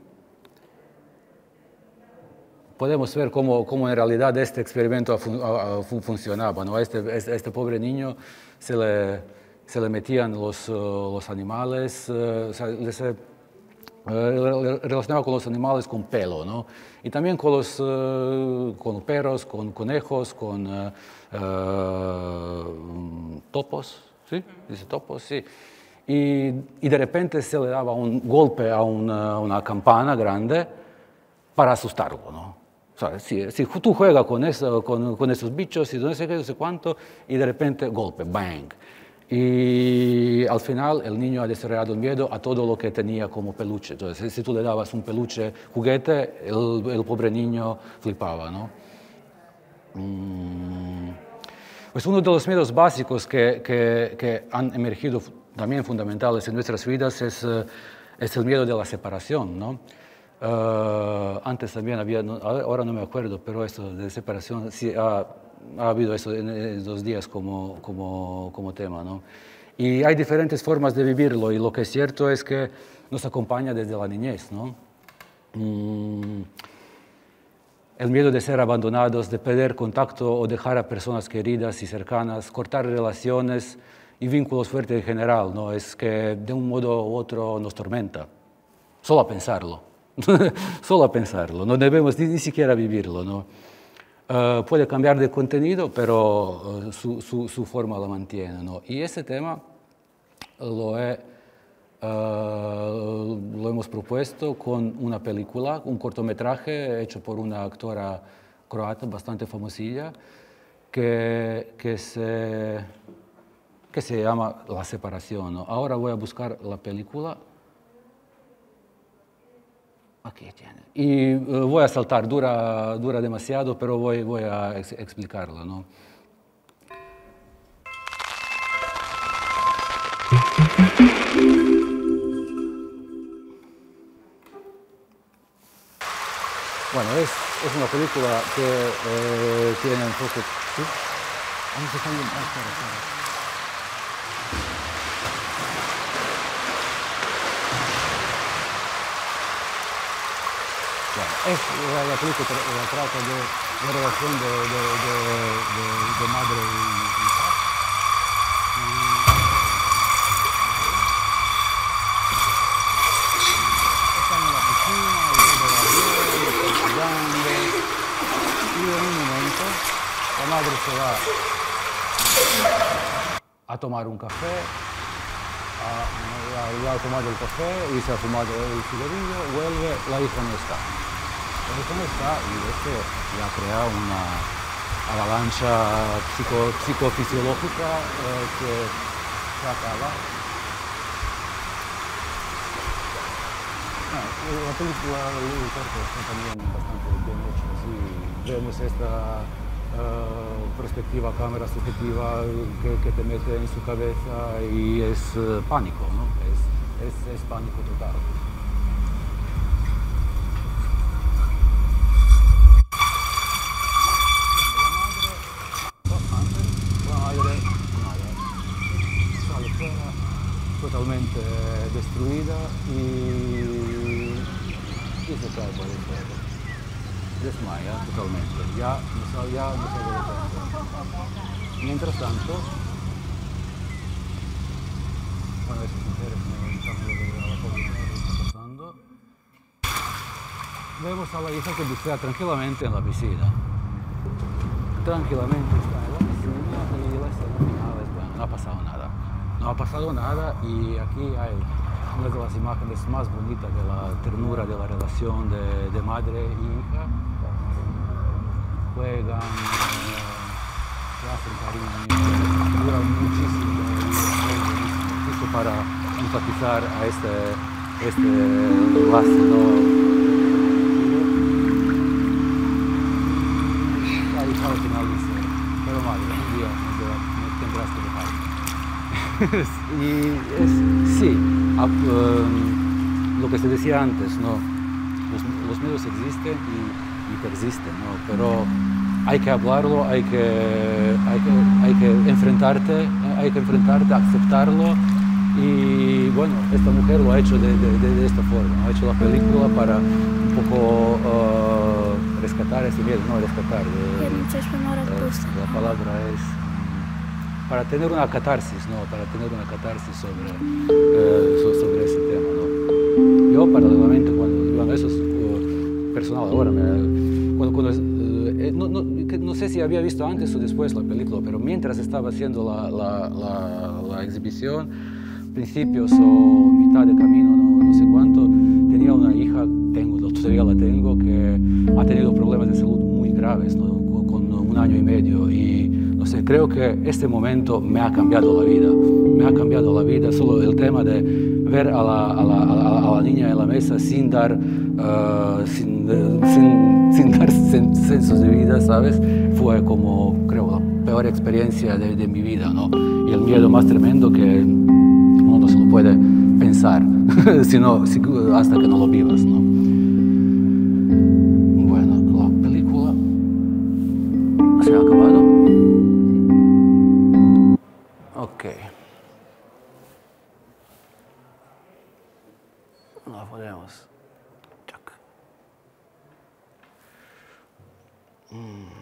podemos ver cómo, cómo en realidad este experimento fun, fun, funcionaba, ¿no? A este, este, este pobre niño se le, se le metían los, uh, los animales, uh, o sea, se uh, relacionaba con los animales con pelo, ¿no? Y también con los uh, con perros, con conejos, con uh, uh, topos, ¿sí? Dice topos, sí. Y, y de repente se le daba un golpe a una, una campana grande para asustarlo, ¿no? O sea, si, si tú juegas con, eso, con, con esos bichos y no sé qué, no sé cuánto, y de repente golpe, bang. Y al final el niño ha desarrollado miedo a todo lo que tenía como peluche. Entonces, si tú le dabas un peluche juguete, el, el pobre niño flipaba, ¿no? Mm. Pues uno de los miedos básicos que, que, que han emergido también fundamentales en nuestras vidas es, uh, es el miedo de la separación, ¿no? Uh, antes también había, no, ahora no me acuerdo, pero esto de separación sí ha, ha habido eso en estos días como, como, como tema, ¿no? Y hay diferentes formas de vivirlo y lo que es cierto es que nos acompaña desde la niñez, ¿no? Mm. El miedo de ser abandonados, de perder contacto o dejar a personas queridas y cercanas, cortar relaciones y vínculos fuertes en general, ¿no? Es que de un modo u otro nos tormenta. Solo a pensarlo. Solo a pensarlo. No debemos ni, ni siquiera vivirlo, ¿no? Uh, puede cambiar de contenido, pero uh, su, su, su forma la mantiene, ¿no? Y ese tema lo he... Uh, lo hemos propuesto con una película, un cortometraje hecho por una actora croata bastante famosilla que, que, se, que se llama La separación, ¿no? Ahora voy a buscar la película. Aquí tiene. Y uh, voy a saltar, dura, dura demasiado, pero voy, voy a ex explicarla, ¿no? Bueno, es, es una película que eh, tiene un poco... ¿Sí? Ah, se está bien. Ah, espera, espera. Bueno, es la, la película la trata de la relación de, de, de, de, de madre y hija. Están en la piscina, y todo va bien, están jugando. Y en un momento la madre se va a tomar un café, ha tomado el café y se ha fumado el cigarrillo, vuelve, la hija no está. La hija no está y esto ya crea una avalancha psico, psicofisiológica eh, que se acaba. No, la película el corto está también bastante bien hecho, sí. Vemos esta Uh, perspectiva, cámara subjetiva que, que te mete en su cabeza y es uh, pánico, ¿no? Es, es, es pánico total. La madre, la madre sale fuera, totalmente destruida y, y se cae por el suelo. Desmaya totalmente, ya no sabe, ya no sabe lo que hacer. Mientras tanto, bueno, esas mujeres no saben lo que la pobre mujer está pasando, vemos a la hija que bucea tranquilamente en la piscina. Tranquilamente está en la piscina y la escena final es, bueno, no ha pasado nada. No ha pasado nada y aquí hay una de las imágenes más bonitas de la ternura de la relación de, de madre y hija. Juegan, eh, hacen cariño, dura muchísimo, justo para enfatizar a este, este lazo, ¿no? Ahí al final dice, pero madre, un día me tendrás que dejar. Y es, sí, a, um, lo que se decía antes, ¿no? Los, los medios existen y, y persisten, ¿no? Pero hay que hablarlo, hay que, hay que, hay que enfrentarte, hay que enfrentarte, aceptarlo. Y bueno, esta mujer lo ha hecho de, de, de, de esta forma, ha hecho la película para un poco uh, rescatar ese miedo, no rescatar, de, uh, la palabra es para tener una catarsis, ¿no? Para tener una catarsis sobre, uh, sobre ese tema, ¿no? Yo paralelamente, cuando, bueno, eso es uh, personal, ahora, me, cuando, cuando uh, no, no, no sé si había visto antes o después la película, pero mientras estaba haciendo la, la, la, la exhibición, principios o mitad de camino, no, no sé cuánto, tenía una hija, tengo, todavía la tengo, que ha tenido problemas de salud muy graves, ¿no? con, con un año y medio. Y no sé, creo que este momento me ha cambiado la vida, me ha cambiado la vida. Solo el tema de ver a la, a la, a la, a la niña en la mesa sin dar, uh, sin, uh, sin, sin dar sen, sensos de vida, ¿sabes? Fue como, creo, la peor experiencia de, de mi vida, ¿no? Y el miedo más tremendo que uno no se lo puede pensar, sino hasta que no lo vivas, ¿no? Bueno, la película se ha acabado. Ok. La podemos. Chac. Mm.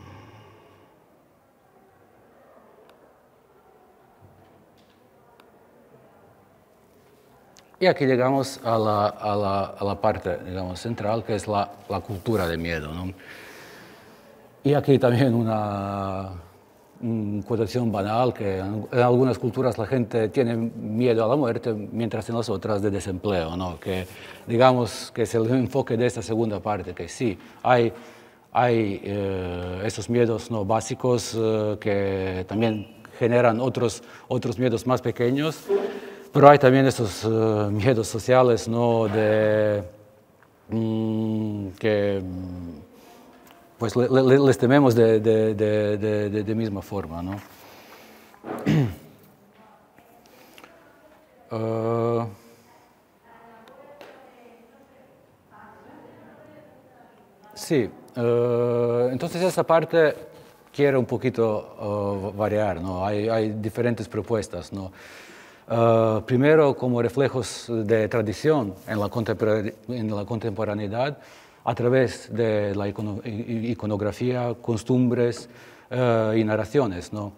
Y aquí llegamos a la, a la, a la parte, digamos, central, que es la, la cultura de miedo, ¿no? Y aquí también una, una quotación banal, que en, en algunas culturas la gente tiene miedo a la muerte, mientras en las otras de desempleo, ¿no? Que digamos que es el enfoque de esta segunda parte, que sí, hay, hay eh, esos miedos, ¿no? básicos eh, que también generan otros, otros miedos más pequeños. Pero hay también esos uh, miedos sociales, ¿no? De, mm, que pues le, le, les tememos de, de, de, de, de misma forma, ¿no? uh, sí, uh, entonces esa parte quiero un poquito uh, variar, ¿no? Hay, hay diferentes propuestas, ¿no? Uh, primero, como reflejos de tradición en la, en la contemporaneidad, a través de la icono iconografía, costumbres uh, y narraciones, ¿no?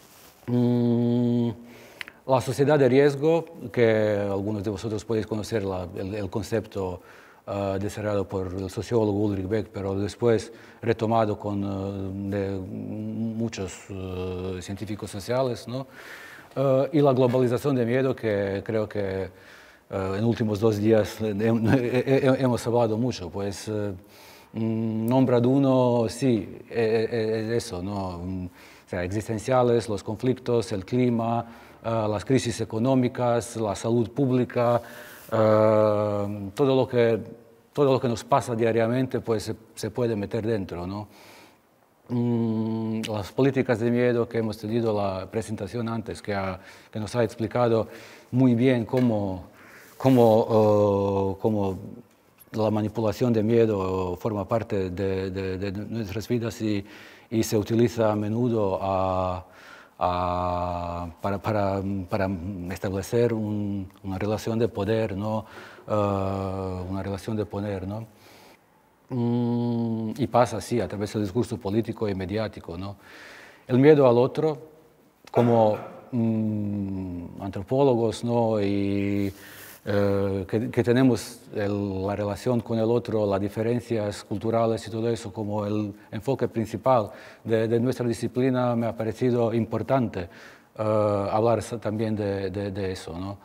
Mm, la sociedad de riesgo, que algunos de vosotros podéis conocer la, el, el concepto uh, desarrollado por el sociólogo Ulrich Beck, pero después retomado con uh, de muchos uh, científicos sociales, ¿no? Uh, y la globalización de miedo, que creo que uh, en últimos dos días hemos hablado mucho, pues uh, nombrado uno, sí, es eso, ¿no? O sea, existenciales, los conflictos, el clima, uh, las crisis económicas, la salud pública, uh, todo lo que, todo lo que nos pasa diariamente, pues se, se puede meter dentro, ¿no? Mm, las políticas de miedo que hemos tenido la presentación antes, que, ha, que nos ha explicado muy bien cómo, cómo, uh, cómo la manipulación de miedo forma parte de, de, de nuestras vidas y, y se utiliza a menudo a, a, para, para, para establecer un, una relación de poder, ¿no? Uh, una relación de poder, ¿no? Mm, y pasa así, a través del discurso político y mediático, ¿no? El miedo al otro, como mm, antropólogos, ¿no? Y eh, que, que tenemos el, la relación con el otro, las diferencias culturales y todo eso como el enfoque principal de, de nuestra disciplina, me ha parecido importante eh, hablar también de, de, de eso, ¿no?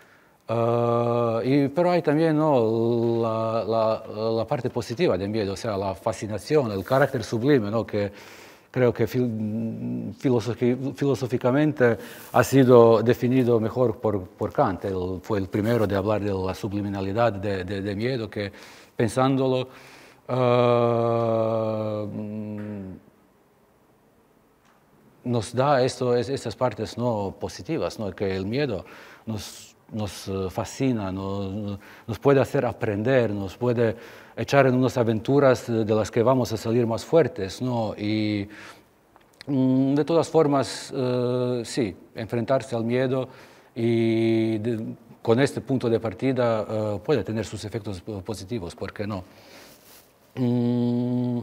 Uh, y, pero hay también, ¿no? la, la, la parte positiva del miedo, o sea, la fascinación, el carácter sublime, ¿no? que, creo que filosóficamente ha sido definido mejor por, por Kant. Él fue el primero de hablar de la subliminalidad de, de, de miedo, que pensándolo uh, nos da esto, estas partes no positivas, ¿no? Que el miedo nos, nos fascina, nos, nos puede hacer aprender, nos puede echar en unas aventuras de las que vamos a salir más fuertes, ¿no? Y de todas formas, uh, sí, enfrentarse al miedo y de, con este punto de partida uh, puede tener sus efectos positivos, ¿por qué no? Mm.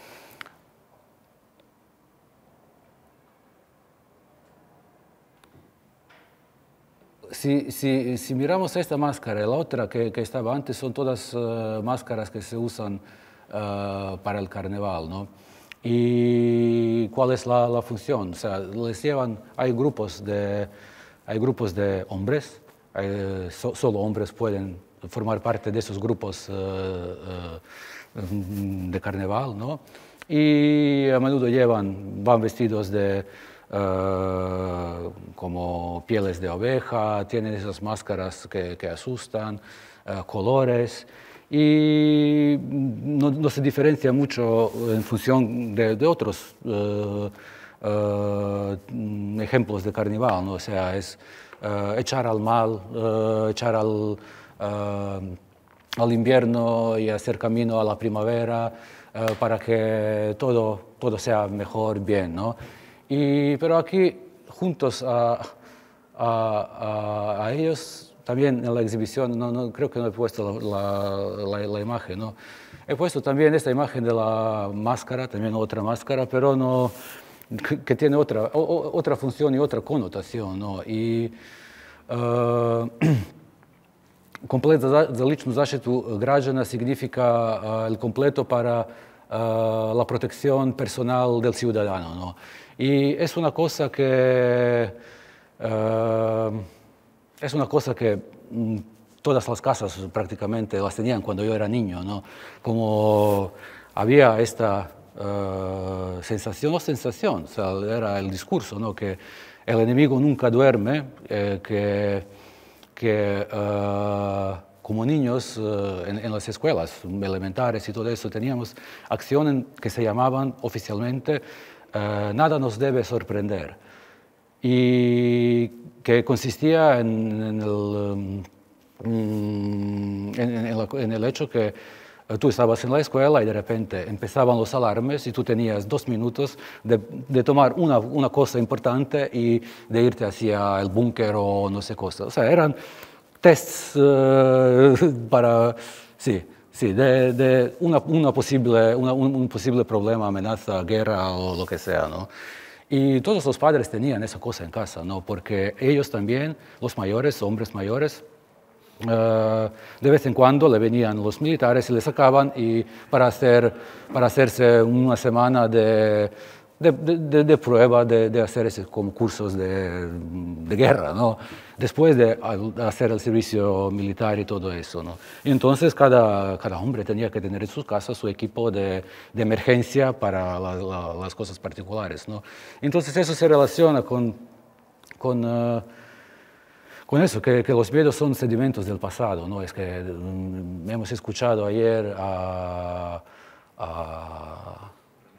Si, si, si miramos esta máscara y la otra que, que estaba antes, son todas uh, máscaras que se usan uh, para el carnaval, ¿no? ¿Y cuál es la, la función? O sea, les llevan, hay grupos de, hay grupos de hombres, hay, so, solo hombres pueden formar parte de esos grupos uh, uh, de carnaval, ¿no? Y a menudo llevan, van vestidos de Uh, como pieles de oveja, tienen esas máscaras que, que asustan, uh, colores, y no, no se diferencia mucho en función de, de otros uh, uh, ejemplos de carnaval, ¿no? O sea, es uh, echar al mal, uh, echar al, uh, al invierno y hacer camino a la primavera uh, para que todo, todo sea mejor, bien, ¿no? Y, pero aquí, juntos a, a, a, a ellos, también en la exhibición, no, no, creo que no he puesto la, la, la imagen, ¿no? He puesto también esta imagen de la máscara, también otra máscara, pero no, que, que tiene otra, o, otra función y otra connotación, ¿no? I uh, komplet za, za ličnu zaštitu građana significa uh, el completo para uh, la protección personal del ciudadano, ¿no? Y es una cosa que, uh, es una cosa que mm, todas las casas prácticamente las tenían cuando yo era niño, ¿no? Como había esta uh, sensación, no sensación, o sea, era el discurso, ¿no? Que el enemigo nunca duerme, eh, que, que uh, como niños uh, en, en las escuelas elementares y todo eso teníamos acciones que se llamaban oficialmente Uh, nada nos debe sorprender, y que consistía en, en, el, um, en, en, la, en el hecho que uh, tú estabas en la escuela y de repente empezaban los alarmes y tú tenías dos minutos de, de tomar una, una cosa importante y de irte hacia el búnker o no sé cosa. O sea, eran tests uh, para... Sí. Sí, de, de una, una posible, una, un, un posible problema, amenaza, guerra o lo que sea, ¿no? Y todos los padres tenían esa cosa en casa, ¿no? Porque ellos también, los mayores, hombres mayores, uh, de vez en cuando le venían los militares y le sacaban y para, hacer, para hacerse una semana de, de, de, de prueba, de, de hacer esos como cursos de, de guerra, ¿no? Después de hacer el servicio militar y todo eso, ¿no? Y entonces cada, cada hombre tenía que tener en su casa su equipo de, de emergencia para la, la, las cosas particulares, ¿no? Entonces eso se relaciona con, con, uh, con eso, que, que los miedos son sedimentos del pasado, ¿no? Es que um, hemos escuchado ayer a, a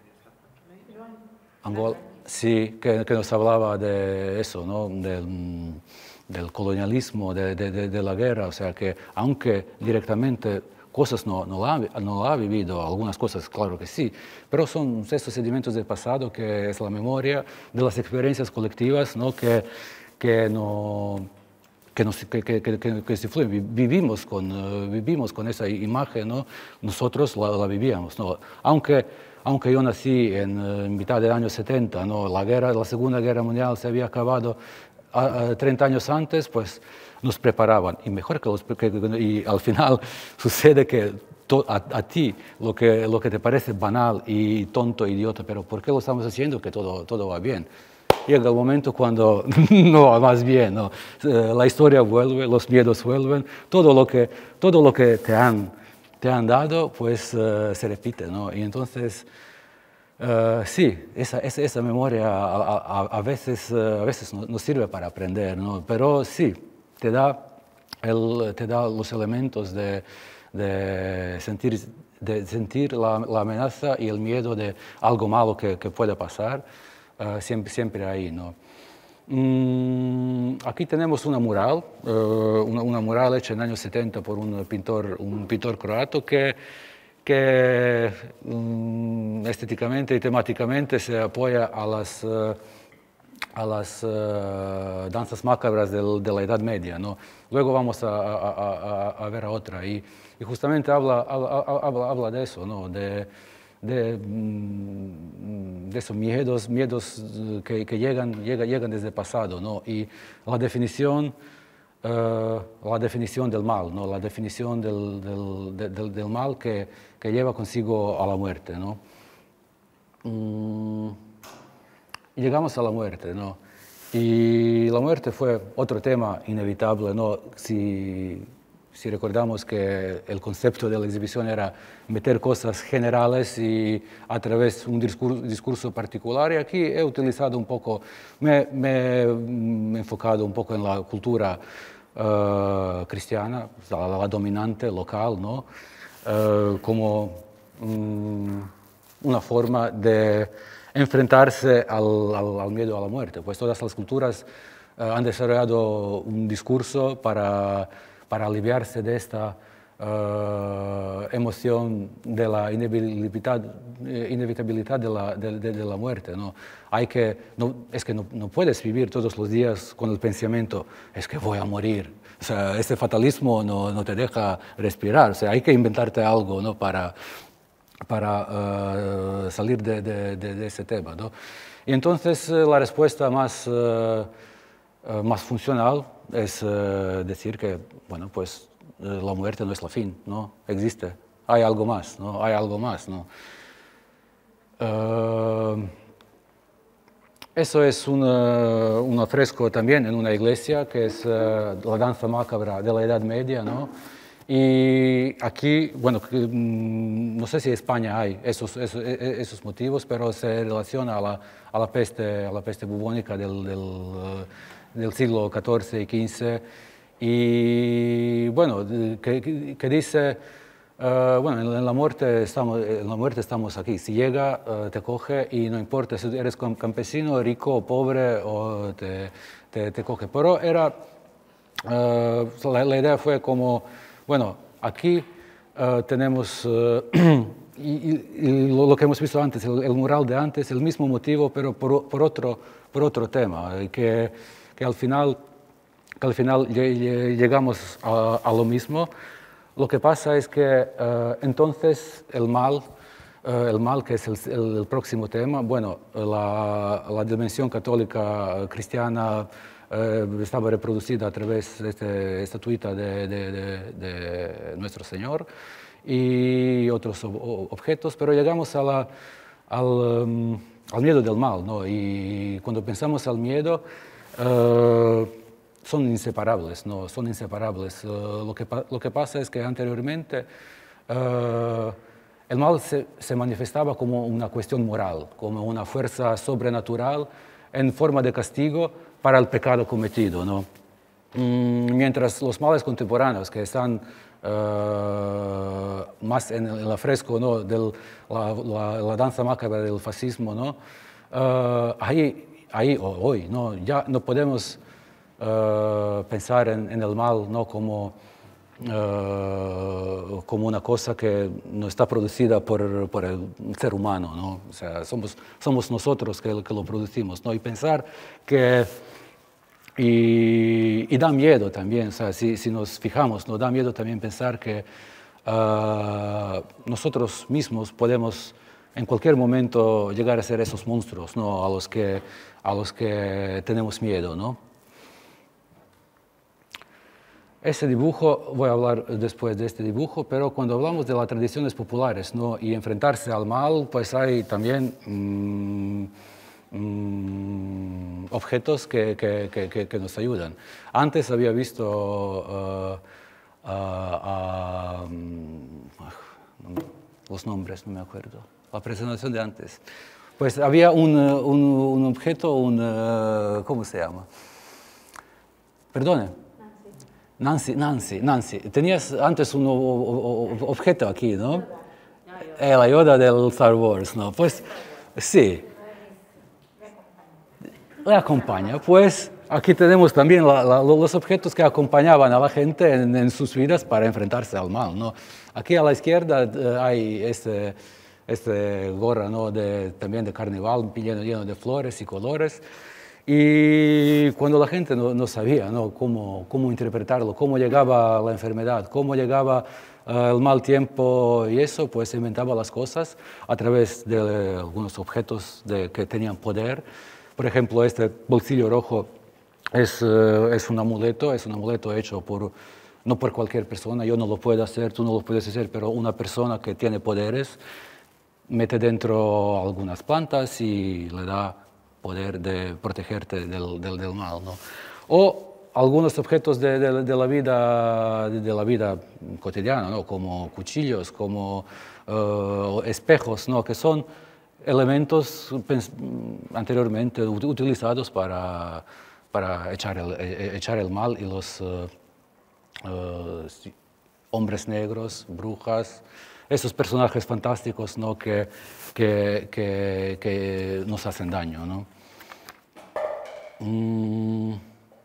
Angola, sí, que, que nos hablaba de eso, ¿no? Del, del colonialismo, de, de, de la guerra, o sea que aunque directamente cosas no, no, la, no la ha vivido, algunas cosas claro que sí, pero son estos sedimentos del pasado que es la memoria de las experiencias colectivas, ¿no? que, que, no, que, nos, que, que, que, que se fluyen. Vivimos con, uh, vivimos con esa imagen, ¿no? Nosotros la, la vivíamos, ¿no? Aunque, aunque yo nací en, en mitad del año setenta, ¿no? La, guerra, la Segunda Guerra Mundial se había acabado a treinta años antes, pues nos preparaban, y mejor que los... Que, y al final sucede que to, a, a ti lo que, lo que te parece banal y tonto, idiota, pero ¿por qué lo estamos haciendo? Que todo, todo va bien. Llega el momento cuando no va más bien, ¿no? La historia vuelve, los miedos vuelven, todo lo que, todo lo que te han, te han dado, pues uh, se repite, ¿no? Y entonces... Uh, sí, esa, esa, esa memoria a, a, a veces, a veces nos no sirve para aprender, ¿no? Pero sí, te da, el, te da los elementos de, de sentir, de sentir la, la amenaza y el miedo de algo malo que, que pueda pasar, uh, siempre, siempre ahí, ¿no? Mm, aquí tenemos una mural, uh, una, una mural hecha en los años setenta por un pintor, un pintor croato que que um, estéticamente y temáticamente se apoya a las, uh, a las uh, danzas macabras del, de la Edad Media, ¿no? Luego vamos a, a, a, a ver a otra y, y justamente habla, habla, habla, habla de eso, ¿no? De, de, de esos miedos, miedos que, que llegan, llegan, llegan desde el pasado, ¿no? Y la definición Uh, la definición del mal, ¿no? La definición del, del, del, del mal que, que lleva consigo a la muerte, ¿no? Mm, llegamos a la muerte, ¿no? Y la muerte fue otro tema inevitable, ¿no? Si, si recordamos que el concepto de la exhibición era meter cosas generales y a través de un discurso, discurso particular, y aquí he utilizado un poco, me, me he enfocado un poco en la cultura Uh, cristiana, la, la dominante local, ¿no? Uh, como um, una forma de enfrentarse al, al, al miedo a la muerte. Pues todas las culturas uh, han desarrollado un discurso para, para aliviarse de esta uh, emoción de la inevitabilidad, inevitabilidad de, la, de, de, de la muerte, ¿no? Hay que, no, es que no, no puedes vivir todos los días con el pensamiento, es que voy a morir. O sea, ese fatalismo no, no te deja respirar. O sea, hay que inventarte algo, ¿no? Para, para uh, salir de, de, de, de ese tema, ¿no? Y entonces uh, la respuesta más, uh, uh, más funcional es uh, decir que, bueno, pues uh, la muerte no es la fin, ¿no? Existe. Hay algo más, ¿no? Hay algo más, ¿no? Uh, Eso es un, uh, un fresco también en una iglesia, que es uh, la danza macabra de la Edad Media, ¿no? Y aquí, bueno, que, mm, no sé si en España hay esos, esos, esos motivos, pero se relaciona a la, a la, peste, a la peste bubónica del, del, uh, del siglo catorce y quince. Y, bueno, que, que, que dice... Uh, bueno, en la, muerte estamos, en la muerte estamos aquí. Si llega, uh, te coge y no importa si eres campesino, rico o pobre, o te, te, te coge. Pero era, uh, la, la idea fue como, bueno, aquí uh, tenemos, uh, y, y, y lo, lo que hemos visto antes, el, el mural de antes, el mismo motivo, pero por, por, otro, por otro tema, que, que, al final, que al final llegamos a, a lo mismo. Lo que pasa es que uh, entonces el mal, uh, el mal que es el, el, el próximo tema, bueno, la, la dimensión católica cristiana uh, estaba reproducida a través de esta estatuita de, de, de, de Nuestro Señor y otros ob objetos, pero llegamos a la, al, um, al miedo del mal, ¿no? Y cuando pensamos al miedo, uh, son inseparables, ¿no? Son inseparables. Uh, lo, que lo que pasa es que anteriormente uh, el mal se, se manifestaba como una cuestión moral, como una fuerza sobrenatural en forma de castigo para el pecado cometido, ¿no? Mm, mientras los males contemporáneos que están uh, más en el, en el fresco, ¿no? de la, la, la danza macabra del fascismo, ¿no? Uh, ahí, ahí hoy, ¿no? Ya no podemos Uh, pensar en, en el mal, ¿no? como, uh, como una cosa que no está producida por, por el ser humano, ¿no? O sea, somos, somos nosotros que, que lo producimos, ¿no? Y pensar que... Y, y da miedo también, o sea, si, si nos fijamos, nos da miedo también pensar que uh, nosotros mismos podemos en cualquier momento llegar a ser esos monstruos, ¿no? a, los que, a los que tenemos miedo, ¿no? Ese dibujo, voy a hablar después de este dibujo, pero cuando hablamos de las tradiciones populares, ¿no? y enfrentarse al mal, pues hay también mmm, mmm, objetos que, que, que, que nos ayudan. Antes había visto uh, uh, uh, um, los nombres, no me acuerdo, la presentación de antes. Pues había un, un, un objeto, un, uh, ¿cómo se llama? Perdone. Nancy, Nancy, Nancy. Tenías antes un objeto aquí, ¿no? Eh, la Yoda del Star Wars, ¿no? Pues sí. Le acompaña. Pues aquí tenemos también la, la, los objetos que acompañaban a la gente en, en sus vidas para enfrentarse al mal, ¿no? Aquí a la izquierda eh, hay este, este gorra, ¿no? De, también de carnaval, lleno, lleno de flores y colores. Y cuando la gente no, no sabía, ¿no? Cómo, cómo interpretarlo, cómo llegaba la enfermedad, cómo llegaba uh, el mal tiempo y eso, pues se inventaba las cosas a través de uh, algunos objetos de, que tenían poder. Por ejemplo, este bolsillo rojo es, uh, es un amuleto, es un amuleto hecho por, no por cualquier persona, yo no lo puedo hacer, tú no lo puedes hacer, pero una persona que tiene poderes mete dentro algunas plantas y le da poder de protegerte del, del, del mal, ¿no? O algunos objetos de, de, de, la, vida, de la vida cotidiana, ¿no? Como cuchillos, como uh, espejos, ¿no? Que son elementos anteriormente utilizados para, para echar, el, echar el mal y los uh, uh, hombres negros, brujas, esos personajes fantásticos, ¿no? que, que, que, que nos hacen daño, ¿no? Mm.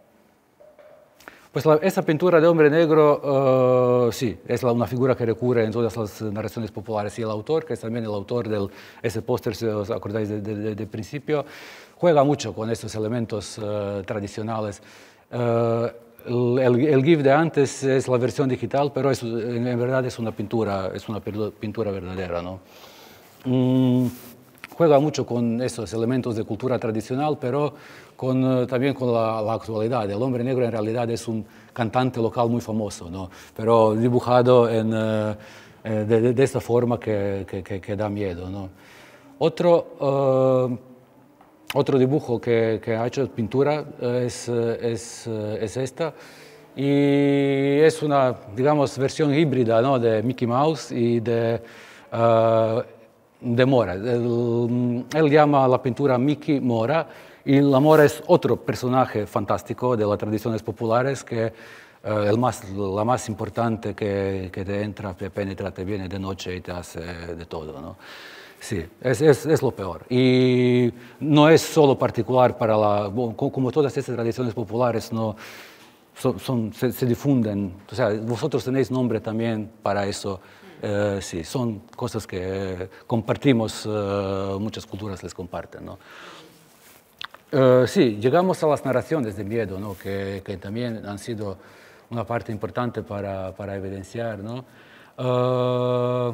Pues la, esa pintura de hombre negro, uh, sí, es la, una figura que recurre en todas las narraciones populares. Y el autor, que es también el autor de ese póster, si os acordáis de, de, de, de principio, juega mucho con estos elementos uh, tradicionales. Uh, El, el, el GIF de antes es la versión digital, pero es, en, en verdad es una pintura, es una pintura verdadera, ¿no? Mm, juega mucho con esos elementos de cultura tradicional, pero con, uh, también con la, la actualidad. El hombre negro en realidad es un cantante local muy famoso, ¿no? Pero dibujado en, uh, de, de, de esta forma que, que, que, que da miedo, ¿no? Otro... Uh, Otro dibujo que, que ha hecho pintura es, es, es esta, y es una, digamos, versión híbrida, ¿no? De Mickey Mouse y de, uh, de Mora. Él, él llama la pintura Mickey Mora, y la Mora es otro personaje fantástico de las tradiciones populares que uh, el más, la más importante que, que te entra, te penetra, te viene de noche y te hace de todo, ¿no? Sí, es, es, es lo peor. Y no es solo particular para la... Como todas estas tradiciones populares, no, son, son, se, se difunden. O sea, vosotros tenéis nombre también para eso. Eh, sí, son cosas que compartimos, eh, muchas culturas les comparten, ¿no? Eh, sí, llegamos a las narraciones de miedo, ¿no? Que, que también han sido una parte importante para, para evidenciar, ¿no? Uh,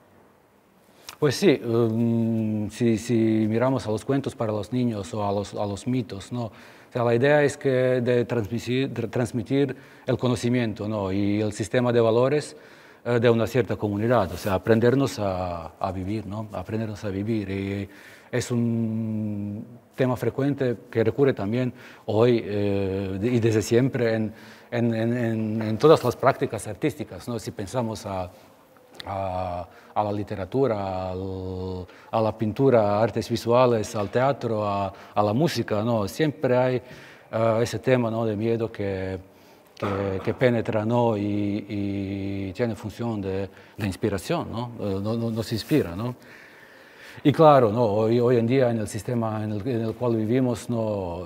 Pues sí, um, si, si miramos a los cuentos para los niños o a los, a los mitos, ¿no? O sea, la idea es que de transmitir, de transmitir el conocimiento, ¿no? Y el sistema de valores uh, de una cierta comunidad, o sea, aprendernos a, a vivir, ¿no? Aprendernos a vivir. Y es un tema frecuente que recurre también hoy eh, y desde siempre en, en, en, en todas las prácticas artísticas, ¿no? Si pensamos a A, a la literatura, al, a la pintura, a artes visuales, al teatro, a, a la música, ¿no? Siempre hay uh, ese tema, ¿no? De miedo que, que, que penetra, ¿no? y, y tiene función de, de inspiración, ¿no? Uh, no, no, nos inspira, ¿no? Y claro, ¿no? hoy, hoy en día en el sistema en el, en el cual vivimos, ¿no?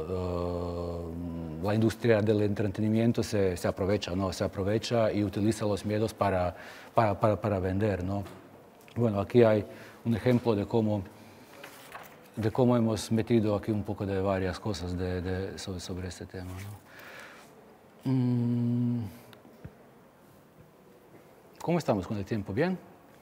uh, la industria del entretenimiento se, se aprovecha, ¿no? Se aprovecha y utiliza los miedos para, para, para, para vender, ¿no? Bueno, aquí hay un ejemplo de cómo, de cómo hemos metido aquí un poco de varias cosas de, de, sobre, sobre este tema, ¿no? Mm. ¿Cómo estamos con el tiempo? ¿Bien?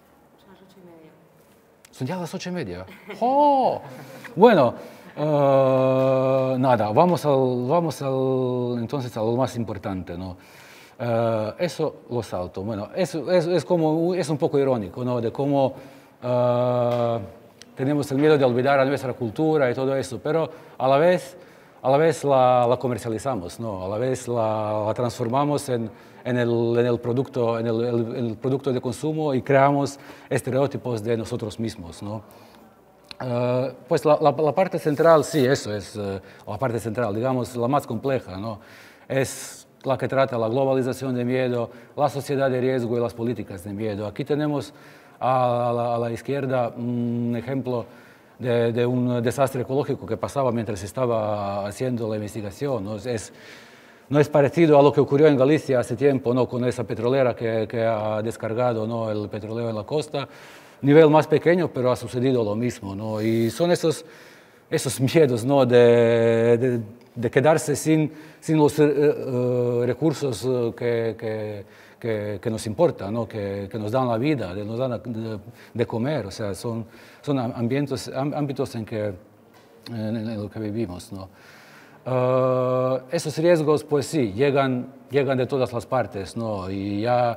Son ya las ocho y media. ¡Oh! Bueno, uh, nada, vamos, al, vamos al, entonces a lo más importante, ¿no? Uh, eso lo salto. Bueno, es, es, es, como, es un poco irónico, ¿no? De cómo uh, tenemos el miedo de olvidar a nuestra cultura y todo eso, pero a la vez a la vez la, la comercializamos, ¿no? A la vez la, la transformamos en, en, el, en, el producto, en el, el, el producto de consumo y creamos estereotipos de nosotros mismos, ¿no? Uh, pues la, la, la parte central, sí, eso es uh, la parte central, digamos, la más compleja, ¿no? Es la que trata la globalización de miedo, la sociedad de riesgo y las políticas de miedo. Aquí tenemos a la, a la izquierda un ejemplo de, de un desastre ecológico que pasaba mientras estaba haciendo la investigación, ¿no? Es, no es parecido a lo que ocurrió en Galicia hace tiempo, ¿no? Con esa petrolera que, que ha descargado, ¿no? El petróleo en la costa. Nivel más pequeño, pero ha sucedido lo mismo, ¿no? Y son esos, esos miedos, ¿no? de, de, de quedarse sin, sin los uh, uh, recursos uh, que, que, que, que nos importan, ¿no? que, que nos dan la vida, que nos dan de, de comer. O sea, son, son ambientes, ámbitos en, que, en, en los que vivimos, ¿no? Uh, esos riesgos, pues sí, llegan, llegan de todas las partes, ¿no? Y ya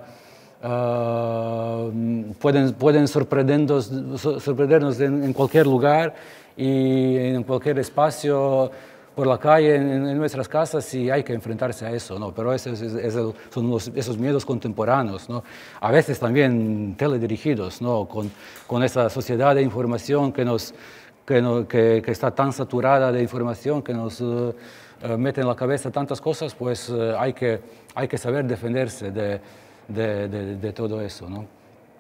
Uh, pueden, pueden sorprendernos, sorprendernos en, en cualquier lugar y en cualquier espacio, por la calle, en, en nuestras casas, y hay que enfrentarse a eso, ¿no? Pero ese es, es el, son los, esos miedos contemporáneos, ¿no? A veces también teledirigidos, ¿no? Con, con esa sociedad de información que, nos, que, no, que, que está tan saturada de información, que nos uh, uh, mete en la cabeza tantas cosas, pues uh, hay, que, hay que saber defenderse de De, de, de todo eso, ¿no?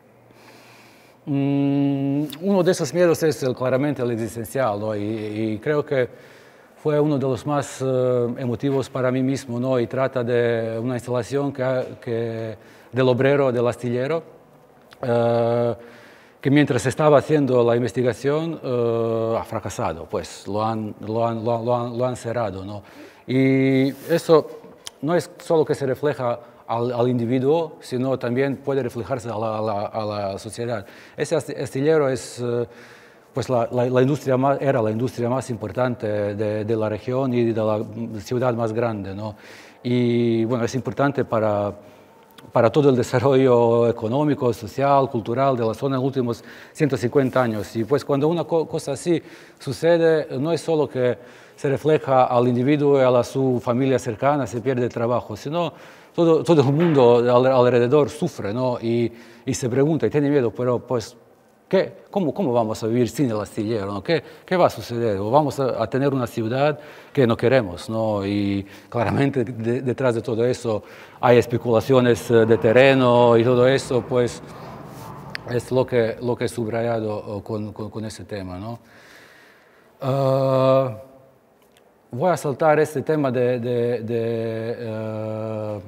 Mm, uno de esos miedos es el, claramente el existencial, ¿no? Y, y creo que fue uno de los más uh, emotivos para mí mismo, ¿no? Y trata de una instalación que, que, del obrero, del astillero, uh, que mientras estaba haciendo la investigación uh, ha fracasado, pues lo han, lo han, lo han, lo han, lo han cerrado, ¿no? Y eso no es solo que se refleja Al, al individuo, sino también puede reflejarse a la, a la, a la sociedad. Ese astillero es, pues la, la, la industria más, era la industria más importante de, de la región y de la ciudad más grande, ¿no? Y bueno, es importante para, para todo el desarrollo económico, social, cultural de la zona en los últimos ciento cincuenta años. Y pues cuando una co cosa así sucede, no es solo que se refleja al individuo y a la, su familia cercana, se pierde el trabajo, sino Todo, todo el mundo alrededor sufre, ¿no? Y, y se pregunta y tiene miedo, pero pues, ¿qué, cómo, ¿cómo vamos a vivir sin el astillero, ¿no? ¿Qué, ¿Qué va a suceder? ¿O vamos a, a tener una ciudad que no queremos, ¿no? Y claramente de, detrás de todo eso hay especulaciones de terreno y todo eso, pues es lo que, lo que he subrayado con, con, con ese tema, ¿no? Uh, voy a saltar este tema de... de, de uh,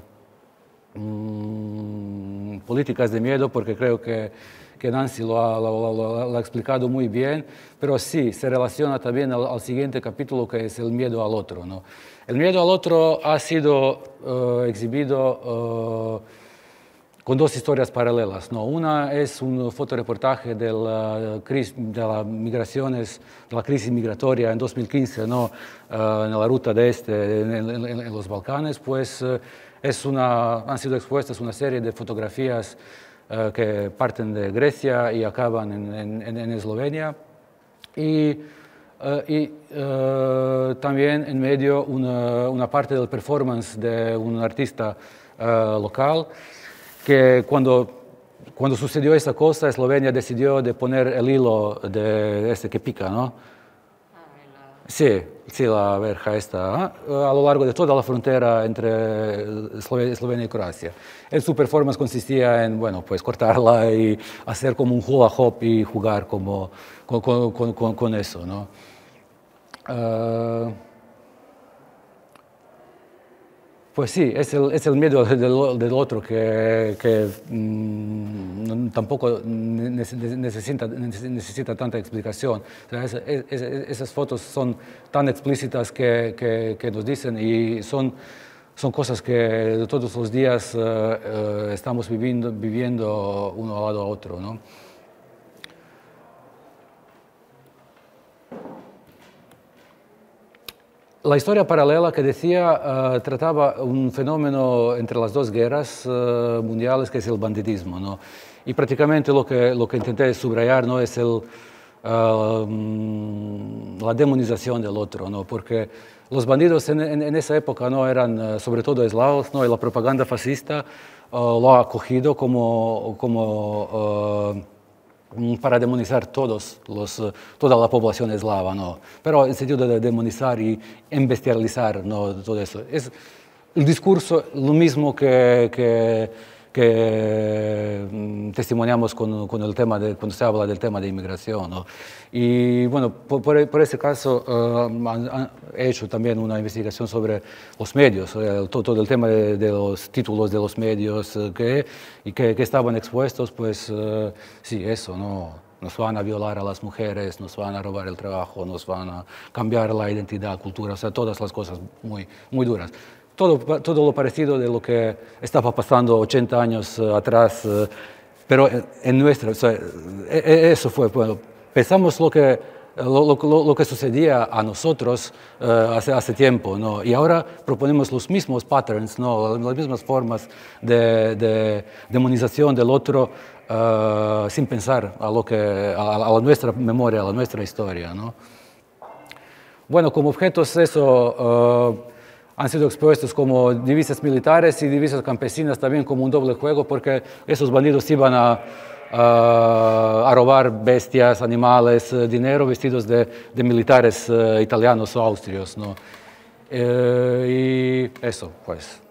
Mm, políticas de miedo, porque creo que, que Nancy lo ha, lo, lo, lo ha explicado muy bien, pero sí, se relaciona también al, al siguiente capítulo, que es el miedo al otro, ¿no? El miedo al otro ha sido uh, exhibido uh, con dos historias paralelas, ¿no? Una es un fotoreportaje de la, de la migraciones, de la crisis migratoria en dos mil quince, ¿no? Uh, en la ruta de este, en, en, en los Balcanes, pues uh, es una, han sido expuestas una serie de fotografías uh, que parten de Grecia y acaban en, en, en Eslovenia. Y, uh, y uh, también en medio una, una parte del performance de un artista uh, local, que cuando, cuando sucedió esa cosa, Eslovenia decidió de poner el hilo de este que pica, ¿no? Sí, sí, la verja esta, ¿eh? A lo largo de toda la frontera entre Eslovenia y Croacia. En su performance consistía en, bueno, pues cortarla y hacer como un hula hoop y jugar como, con, con, con, con eso, ¿no? Uh, pues sí, es el, es el miedo del, del otro que, que mmm, tampoco necesita, necesita tanta explicación. O sea, es, es, esas fotos son tan explícitas que, que, que nos dicen, y son, son cosas que todos los días uh, uh, estamos viviendo, viviendo uno al lado a otro, ¿no? La historia paralela que decía uh, trataba un fenómeno entre las dos guerras uh, mundiales, que es el banditismo, ¿no? Y prácticamente lo que, lo que intenté subrayar, ¿no? Es el, uh, la demonización del otro, ¿no? Porque los bandidos en, en, en esa época no eran uh, sobre todo eslavos, ¿no? Y la propaganda fascista uh, lo ha acogido como, como uh, para demonizar todos los, uh, toda la población eslava, ¿no? Pero en sentido de demonizar y embestializar, ¿no? Todo eso. Es el discurso lo mismo que, que, que mm, testimoniamos con, con el tema de, cuando se habla del tema de inmigración, ¿no? Y bueno, por, por, por ese caso uh, he hecho también una investigación sobre los medios, eh, todo, todo el tema de, de los títulos de los medios uh, que, y que, que estaban expuestos, pues uh, sí, eso, ¿no? Nos van a violar a las mujeres, nos van a robar el trabajo, nos van a cambiar la identidad, cultura, o sea, todas las cosas muy, muy duras. Todo, todo lo parecido de lo que estaba pasando ochenta años uh, atrás, uh, pero en nuestra, o sea, eso fue, bueno, pensamos lo que, lo, lo, lo que sucedía a nosotros uh, hace, hace tiempo, ¿no? Y ahora proponemos los mismos patterns, ¿no? Las mismas formas de, de demonización del otro uh, sin pensar a, lo que, a, a la nuestra memoria, a la nuestra historia, ¿no? Bueno, como objetos eso... Uh, han sido expuestos como divisas militares y divisas campesinas también como un doble juego porque esos bandidos iban a, a, a robar bestias, animales, dinero vestidos de, de militares uh, italianos o austrios, ¿no? Eh, y eso, pues.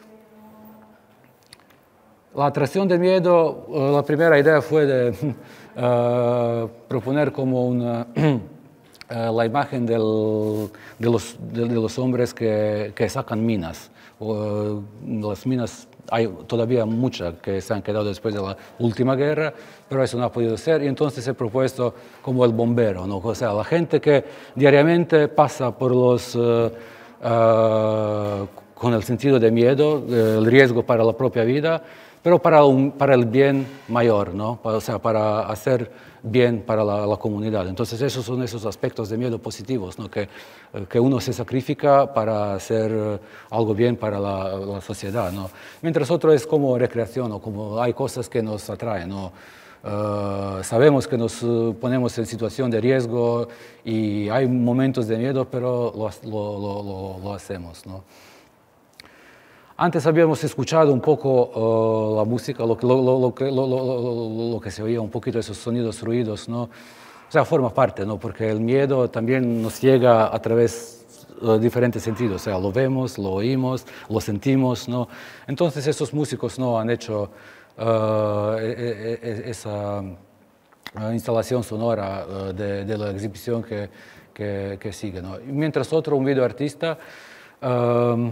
La atracción de miedo, uh, la primera idea fue de uh, proponer como una... Uh, la imagen del, de, los, de, de los hombres que, que sacan minas. Uh, las minas, hay todavía muchas que se han quedado después de la última guerra, pero eso no ha podido ser, y entonces he propuesto como el bombero, ¿no? O sea, la gente que diariamente pasa por los... Uh, uh, con el sentido de miedo, el riesgo para la propia vida, pero para, un, para el bien mayor, ¿no? O sea, para hacer bien para la, la comunidad. Entonces, esos son esos aspectos de miedo positivos, ¿no? Que, que uno se sacrifica para hacer algo bien para la, la sociedad, ¿no? Mientras otro es como recreación, ¿no? Como hay cosas que nos atraen, ¿no? Uh, sabemos que nos uh, ponemos en situación de riesgo y hay momentos de miedo, pero lo, lo, lo, lo hacemos, ¿no? Antes habíamos escuchado un poco uh, la música, lo, lo, lo, lo, que, lo, lo, lo que se oía, un poquito esos sonidos, ruidos, ¿no? O sea, forma parte, ¿no? Porque el miedo también nos llega a través de diferentes sentidos, o sea, lo vemos, lo oímos, lo sentimos, ¿no? Entonces esos músicos, ¿no? Han hecho uh, e, e, esa uh, instalación sonora uh, de, de la exhibición que, que, que sigue, ¿no? Mientras otro, un videoartista, uh,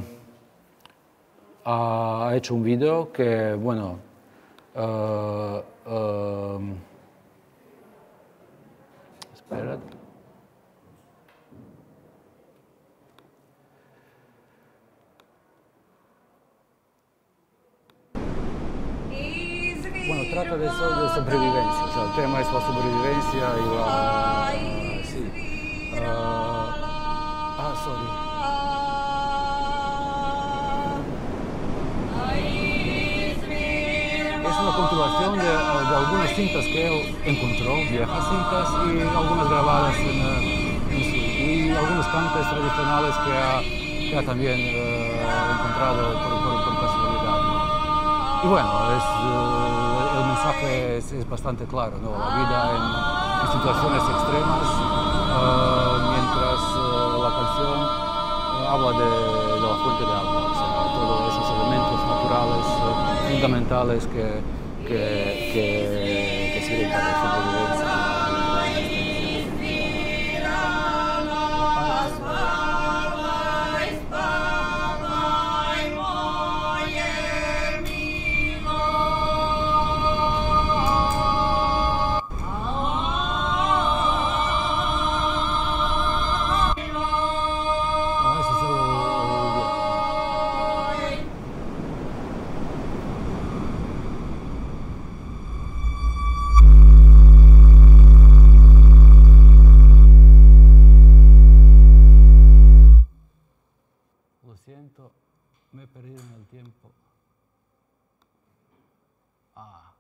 ha hecho un video que, bueno, uh, uh, espera. Bueno, trata de, so, de sobrevivencia, o sea, el tema es la sobrevivencia y la... Uh, sí. Uh, ah, sorry. Es una compilación de, de algunas cintas que él encontró, viejas cintas, y algunas grabadas en, en su, y algunos cantes tradicionales que ha, que ha también eh, encontrado por, por, por casualidad, ¿no? Y bueno, es, eh, el mensaje es, es bastante claro, ¿no? La vida en, en situaciones extremas, eh, mientras eh, la canción eh, habla de, de la fuente de agua, o sea, todos esos elementos naturales eh, fundamentales que, que, que, que sirven para la sobrevivencia. Me he perdido en el tiempo. Ah.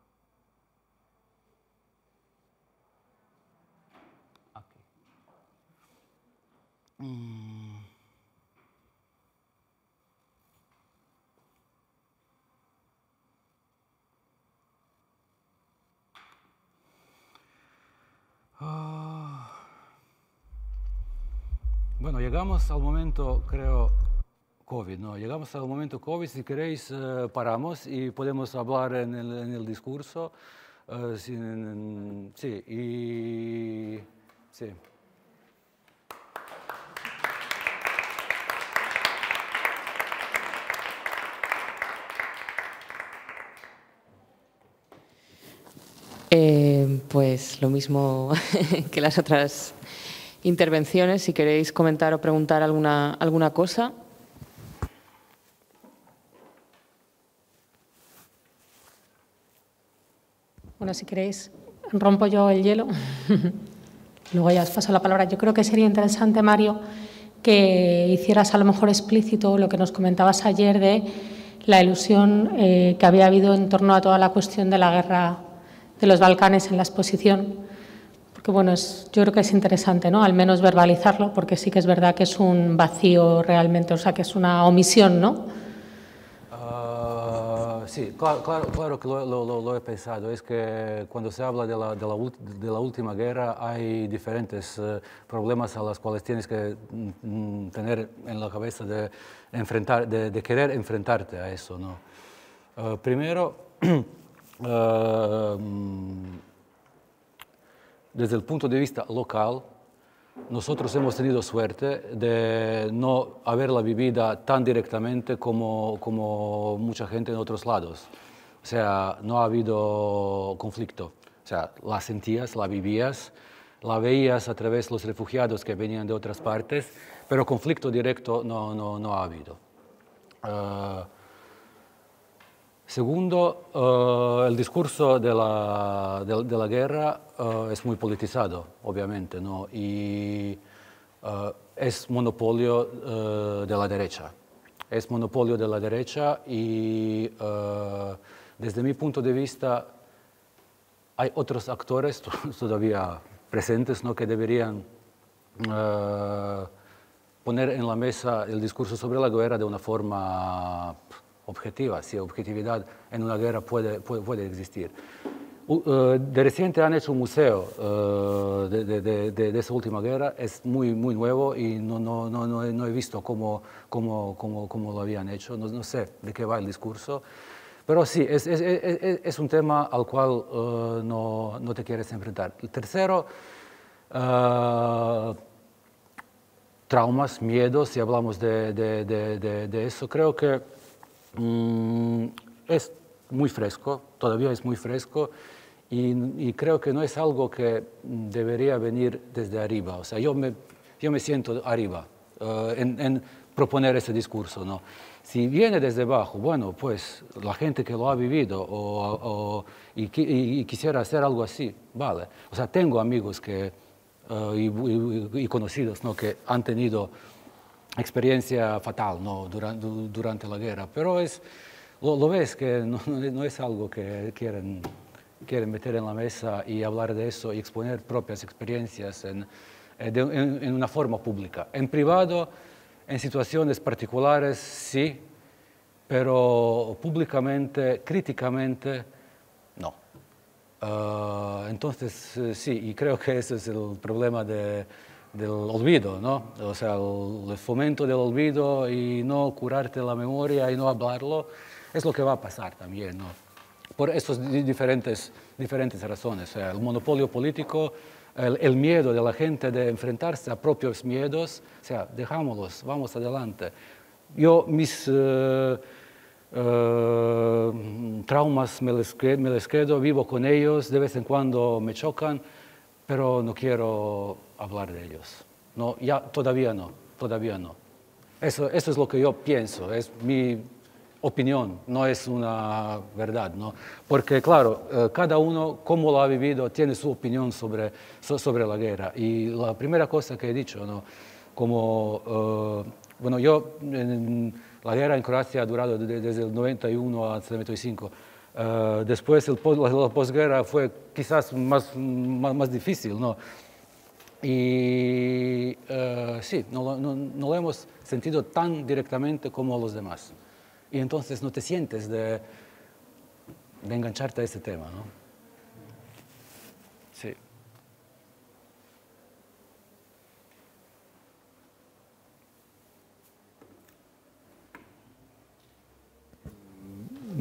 Aquí. Mm. Bueno, llegamos al momento, creo, COVID, ¿no? Llegamos al momento COVID, si queréis eh, paramos y podemos hablar en el, en el discurso. Eh, sin, sí, y... sí. Eh, pues lo mismo que las otras intervenciones, si queréis comentar o preguntar alguna, alguna cosa. Bueno, si queréis, rompo yo el hielo. Luego ya os paso la palabra. Yo creo que sería interesante, Mario, que hicieras a lo mejor explícito lo que nos comentabas ayer de la ilusión eh, que había habido en torno a toda la cuestión de la guerra de los Balcanes en la exposición. Porque, bueno, es, yo creo que es interesante, ¿no? Al menos verbalizarlo, porque sí que es verdad que es un vacío realmente, o sea, que es una omisión, ¿no? Uh, sí, claro, claro, claro que lo, lo, lo he pensado. Es que cuando se habla de la, de la, de la última guerra hay diferentes uh, problemas a los cuales tienes que mm, tener en la cabeza de, enfrentar, de, de querer enfrentarte a eso, ¿no? Uh, primero, uh, desde el punto de vista local, nosotros hemos tenido suerte de no haberla vivido tan directamente como, como mucha gente en otros lados. O sea, no ha habido conflicto. O sea, la sentías, la vivías, la veías a través de los refugiados que venían de otras partes, pero conflicto directo no, no, no ha habido. Uh, Segundo, uh, el discurso de la, de, de la guerra uh, es muy politizado, obviamente, ¿no? Y uh, es monopolio uh, de la derecha. Es monopolio de la derecha y uh, desde mi punto de vista hay otros actores todavía presentes, ¿no? Que deberían uh, poner en la mesa el discurso sobre la guerra de una forma objetiva, si objetividad en una guerra puede, puede, puede existir. Uh, de reciente han hecho un museo uh, de, de, de, de esa última guerra, es muy, muy nuevo y no, no, no, no, he, no he visto cómo, cómo, cómo, cómo lo habían hecho, no, no sé de qué va el discurso, pero sí, es, es, es, es un tema al cual uh, no, no te quieres enfrentar. El tercero, uh, traumas, miedos, si hablamos de, de, de, de, de eso, creo que Mm, es muy fresco, todavía es muy fresco y, y creo que no es algo que debería venir desde arriba. O sea, yo me, yo me siento arriba uh, en, en proponer ese discurso, ¿no? Si viene desde abajo, bueno, pues la gente que lo ha vivido o, o, y, y, y quisiera hacer algo así, vale. O sea, tengo amigos que, uh, y, y, y conocidos, ¿no? Que han tenido experiencia fatal, ¿no? durante, durante la guerra, pero es, lo, lo ves que no, no es algo que quieren, quieren meter en la mesa y hablar de eso y exponer propias experiencias en, de, en, en una forma pública. En privado, en situaciones particulares, sí, pero públicamente, críticamente, no. Uh, entonces, sí, y creo que ese es el problema de del olvido, ¿no? O sea, el, el fomento del olvido y no curarte la memoria y no hablarlo, es lo que va a pasar también, ¿no? Por esas diferentes, diferentes razones. O sea, el monopolio político, el, el miedo de la gente de enfrentarse a propios miedos, o sea, dejámoslos, vamos adelante. Yo, mis uh, uh, traumas me les, me les quedo, vivo con ellos, de vez en cuando me chocan, pero no quiero hablar de ellos. No, ya, todavía no, todavía no. Eso, eso es lo que yo pienso, es mi opinión, no es una verdad, ¿no? Porque, claro, eh, cada uno, como lo ha vivido, tiene su opinión sobre, so, sobre la guerra. Y la primera cosa que he dicho, ¿no? Como, eh, bueno, yo, en, la guerra en Croacia ha durado de, desde el noventa y uno hasta el noventa y cinco. Uh, después el, la, la posguerra fue quizás más, más, más difícil, ¿no? Y uh, sí, no, no, no lo hemos sentido tan directamente como los demás. Y entonces no te sientes de, de engancharte a ese tema, ¿no? Sí.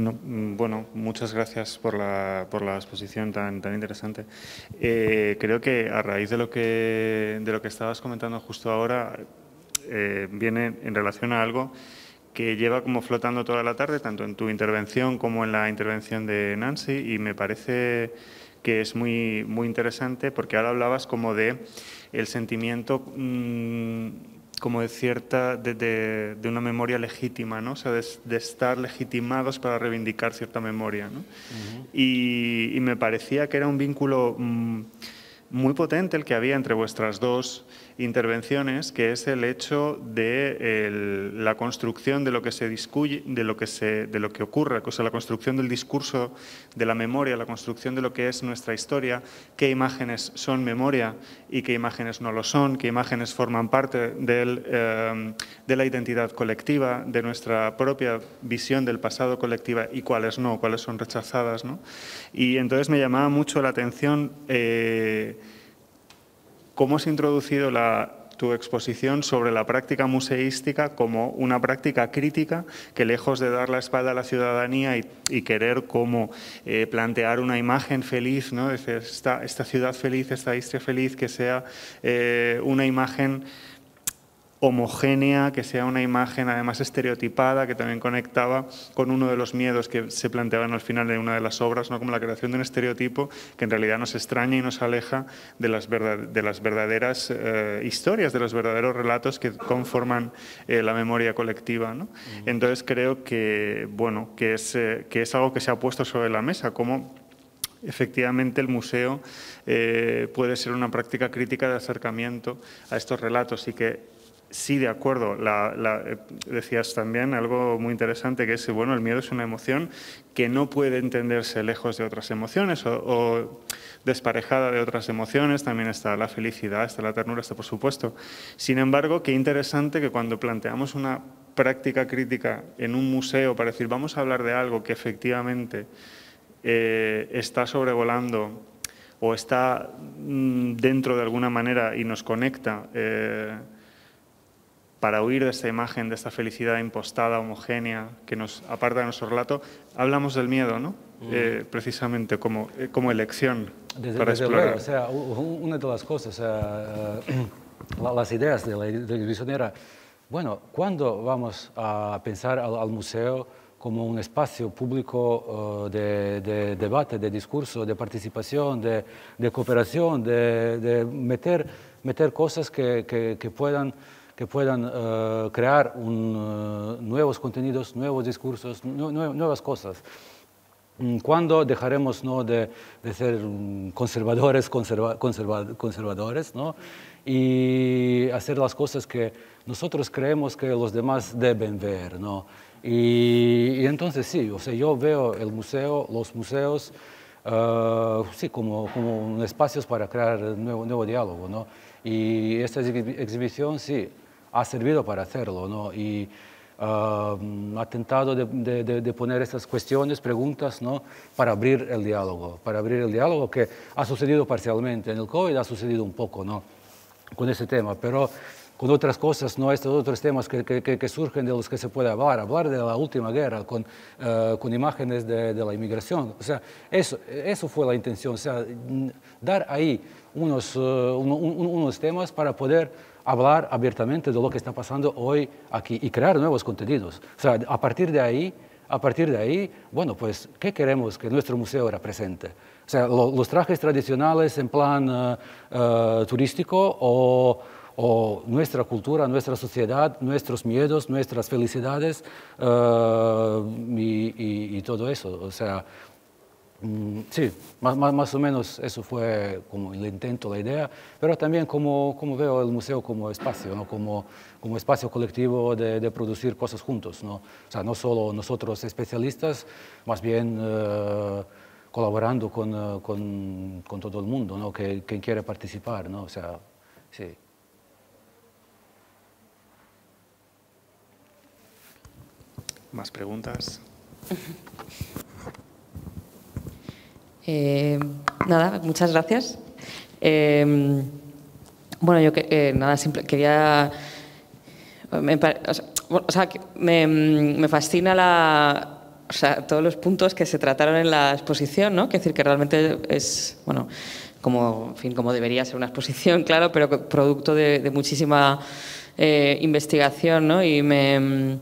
No, bueno, muchas gracias por la, por la exposición tan, tan interesante. Eh, creo que a raíz de lo que, de lo que estabas comentando justo ahora, eh, viene en relación a algo que lleva como flotando toda la tarde, tanto en tu intervención como en la intervención de Nancy, y me parece que es muy, muy interesante porque ahora hablabas como de el sentimiento mmm, como de cierta, de, de, de una memoria legítima, ¿no? O sea, de, de estar legitimados para reivindicar cierta memoria, ¿no? Uh-huh. y, y me parecía que era un vínculo mmm, muy potente el que había entre vuestras dos intervenciones, que es el hecho de el, la construcción de lo que se discute, de lo que se, de lo que ocurre, o sea, la construcción del discurso de la memoria, la construcción de lo que es nuestra historia, qué imágenes son memoria y qué imágenes no lo son, qué imágenes forman parte del, eh, de la identidad colectiva, de nuestra propia visión del pasado colectiva y cuáles no, cuáles son rechazadas, ¿no? Y entonces me llamaba mucho la atención eh, ¿cómo has introducido la, tu exposición sobre la práctica museística como una práctica crítica que, lejos de dar la espalda a la ciudadanía y, y querer como eh, plantear una imagen feliz, ¿no? Decir, esta, esta ciudad feliz, esta Istria feliz, que sea eh, una imagen homogénea, que sea una imagen además estereotipada, que también conectaba con uno de los miedos que se planteaban al final de una de las obras, ¿no? Como la creación de un estereotipo que en realidad nos extraña y nos aleja de las, verdad, de las verdaderas eh, historias, de los verdaderos relatos que conforman eh, la memoria colectiva, ¿no? Uh-huh. Entonces creo que, bueno, que es, eh, que es algo que se ha puesto sobre la mesa, como efectivamente el museo eh, puede ser una práctica crítica de acercamiento a estos relatos y que sí, de acuerdo. La, la, decías también algo muy interesante, que es, bueno, el miedo es una emoción que no puede entenderse lejos de otras emociones o, o desparejada de otras emociones. También está la felicidad, está la ternura, está por supuesto. Sin embargo, qué interesante que cuando planteamos una práctica crítica en un museo para decir, vamos a hablar de algo que efectivamente eh, está sobrevolando o está mm, dentro de alguna manera y nos conecta eh, para huir de esta imagen, de esta felicidad impostada, homogénea, que nos aparta de nuestro relato, hablamos del miedo, ¿no? Mm. Eh, precisamente como, eh, como elección desde, para desde explorar. Luego, o sea, una de las cosas, o sea, uh, las ideas de la, de la exhibición era, bueno, ¿cuándo vamos a pensar al, al museo como un espacio público uh, de, de debate, de discurso, de participación, de, de cooperación, de, de meter, meter cosas que, que, que puedan... que puedan uh, crear un, uh, nuevos contenidos, nuevos discursos, nu nuevas cosas. ¿Cuándo dejaremos, ¿no?, de, de ser conservadores, conserva conserva conservadores, ¿no?, y hacer las cosas que nosotros creemos que los demás deben ver, ¿no? Y, y entonces sí, o sea, yo veo el museo, los museos, uh, sí, como, como espacios para crear nuevo, nuevo diálogo, ¿no? Y esta exhibición, sí, ha servido para hacerlo, ¿no? Y uh, ha tentado de, de, de poner estas cuestiones, preguntas, ¿no?, para abrir el diálogo, para abrir el diálogo que ha sucedido parcialmente. En el COVID ha sucedido un poco, ¿no?, con ese tema, pero con otras cosas, ¿no?, estos otros temas que, que, que surgen de los que se puede hablar, hablar de la última guerra con, uh, con imágenes de, de la inmigración. O sea, eso, eso fue la intención, o sea, dar ahí unos, uh, un, un, unos temas para poder hablar abiertamente de lo que está pasando hoy aquí y crear nuevos contenidos. O sea, a partir de ahí, a partir de ahí, bueno, pues, ¿qué queremos que nuestro museo represente? O sea, lo, los trajes tradicionales en plan uh, uh, turístico o, o nuestra cultura, nuestra sociedad, nuestros miedos, nuestras felicidades uh, y, y, y todo eso. O sea, sí, más, más, más o menos eso fue como el intento, la idea, pero también como, como veo el museo como espacio, ¿no?, como, como espacio colectivo de, de producir cosas juntos, ¿no? O sea, no solo nosotros especialistas, más bien uh, colaborando con, uh, con, con todo el mundo, ¿no?, que, que quiere participar, ¿no? O sea, sí. ¿Más preguntas? Eh, nada, muchas gracias. Eh, bueno, yo que, eh, nada, simple, quería... Me, o sea, o sea, me, me fascina la, o sea, todos los puntos que se trataron en la exposición, ¿no? Es decir, que realmente es, bueno, como, en fin, como debería ser una exposición, claro, pero producto de, de muchísima eh, investigación, ¿no? Y me,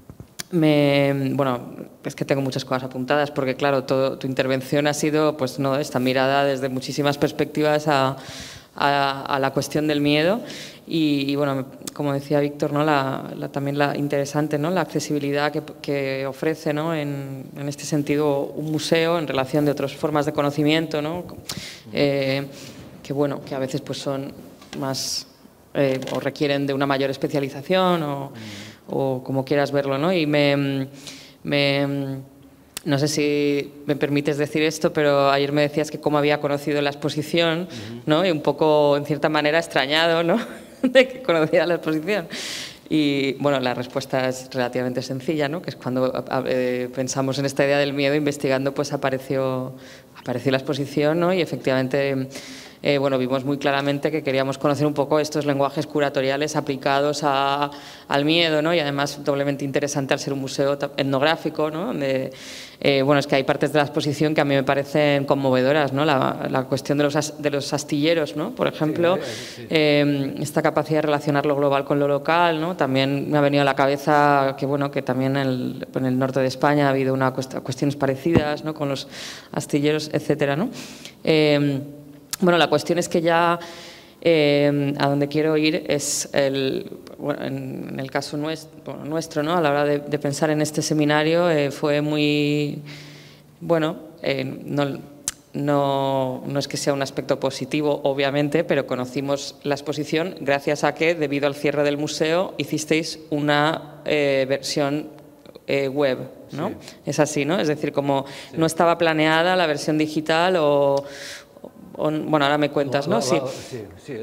me, bueno, es que tengo muchas cosas apuntadas porque, claro, todo, tu intervención ha sido, pues, ¿no? Esta mirada desde muchísimas perspectivas a, a, a la cuestión del miedo. Y, y bueno, como decía Víctor, ¿no? la, la, también la interesante, ¿no? La accesibilidad que, que ofrece, ¿no? en, en este sentido un museo en relación de otras formas de conocimiento, ¿no? eh, que bueno, que a veces pues son más eh, o requieren de una mayor especialización o, o como quieras verlo, ¿no? Y me, me no sé si me permites decir esto, pero ayer me decías que cómo había conocido la exposición, ¿no? Y un poco, en cierta manera, extrañado, ¿no? De que conociera la exposición. Y bueno, la respuesta es relativamente sencilla, ¿no? Que es cuando eh, pensamos en esta idea del miedo, investigando, pues apareció, apareció la exposición, ¿no? Y efectivamente, eh, bueno, vimos muy claramente que queríamos conocer un poco estos lenguajes curatoriales aplicados a, al miedo, ¿no? Y además doblemente interesante al ser un museo etnográfico, ¿no? Donde, eh, bueno, es que hay partes de la exposición que a mí me parecen conmovedoras, ¿no? La, la cuestión de los, de los astilleros, ¿no? Por ejemplo, sí, sí. Eh, esta capacidad de relacionar lo global con lo local, ¿no? También me ha venido a la cabeza que, bueno, que también en el, en el norte de España ha habido una cuest cuestiones parecidas, ¿no? Con los astilleros, etcétera, ¿no? Eh, bueno, la cuestión es que ya eh, a donde quiero ir es el, bueno, en, en el caso nuestro, bueno, nuestro, ¿no? A la hora de, de pensar en este seminario eh, fue muy, bueno, eh, no, no, no es que sea un aspecto positivo, obviamente, pero conocimos la exposición gracias a que, debido al cierre del museo, hicisteis una eh, versión eh, web, ¿no? Sí. Es así, ¿no? Es decir, como sí. No estaba planeada la versión digital o... O, bueno, ahora me cuentas, ¿no? Sí, sí, sí.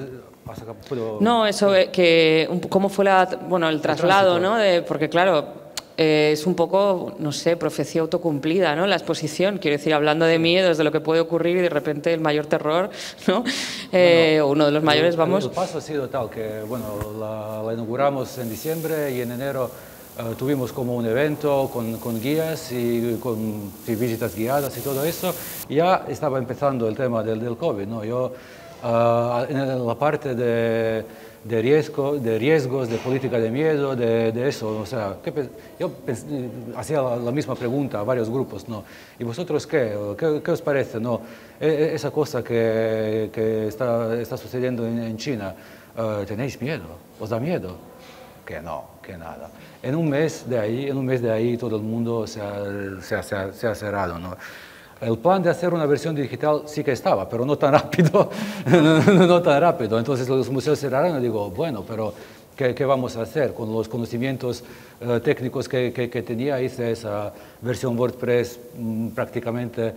No, eso, que, ¿cómo fue la, bueno, el traslado, ¿no? De, porque, claro, eh, es un poco, no sé, profecía autocumplida, ¿no? La exposición, quiero decir, hablando de miedos, de lo que puede ocurrir y de repente el mayor terror, ¿no? Eh, bueno, uno de los mayores, el, vamos... El paso ha sido tal que, bueno, la, la inauguramos en diciembre y en enero Uh, tuvimos como un evento con, con guías y con y visitas guiadas y todo eso. Ya estaba empezando el tema del, del COVID, ¿no? Yo, uh, en la parte de, de, riesgo, de riesgos, de política de miedo, de, de eso, o sea, ¿qué, yo pensé, hacía la, la misma pregunta a varios grupos, ¿no? ¿Y vosotros qué? ¿Qué, qué os parece, no? E, esa cosa que, que está, está sucediendo en, en China, uh, ¿tenéis miedo? ¿Os da miedo? Que no, que nada. En un mes de ahí, en un mes de ahí todo el mundo se ha, se ha, se ha, se ha cerrado, ¿no? El plan de hacer una versión digital sí que estaba, pero no tan rápido, no, no tan rápido. Entonces los museos cerraron y digo, bueno, pero ¿qué, qué vamos a hacer? Con los conocimientos uh, técnicos que, que, que tenía, hice esa versión WordPress mmm, prácticamente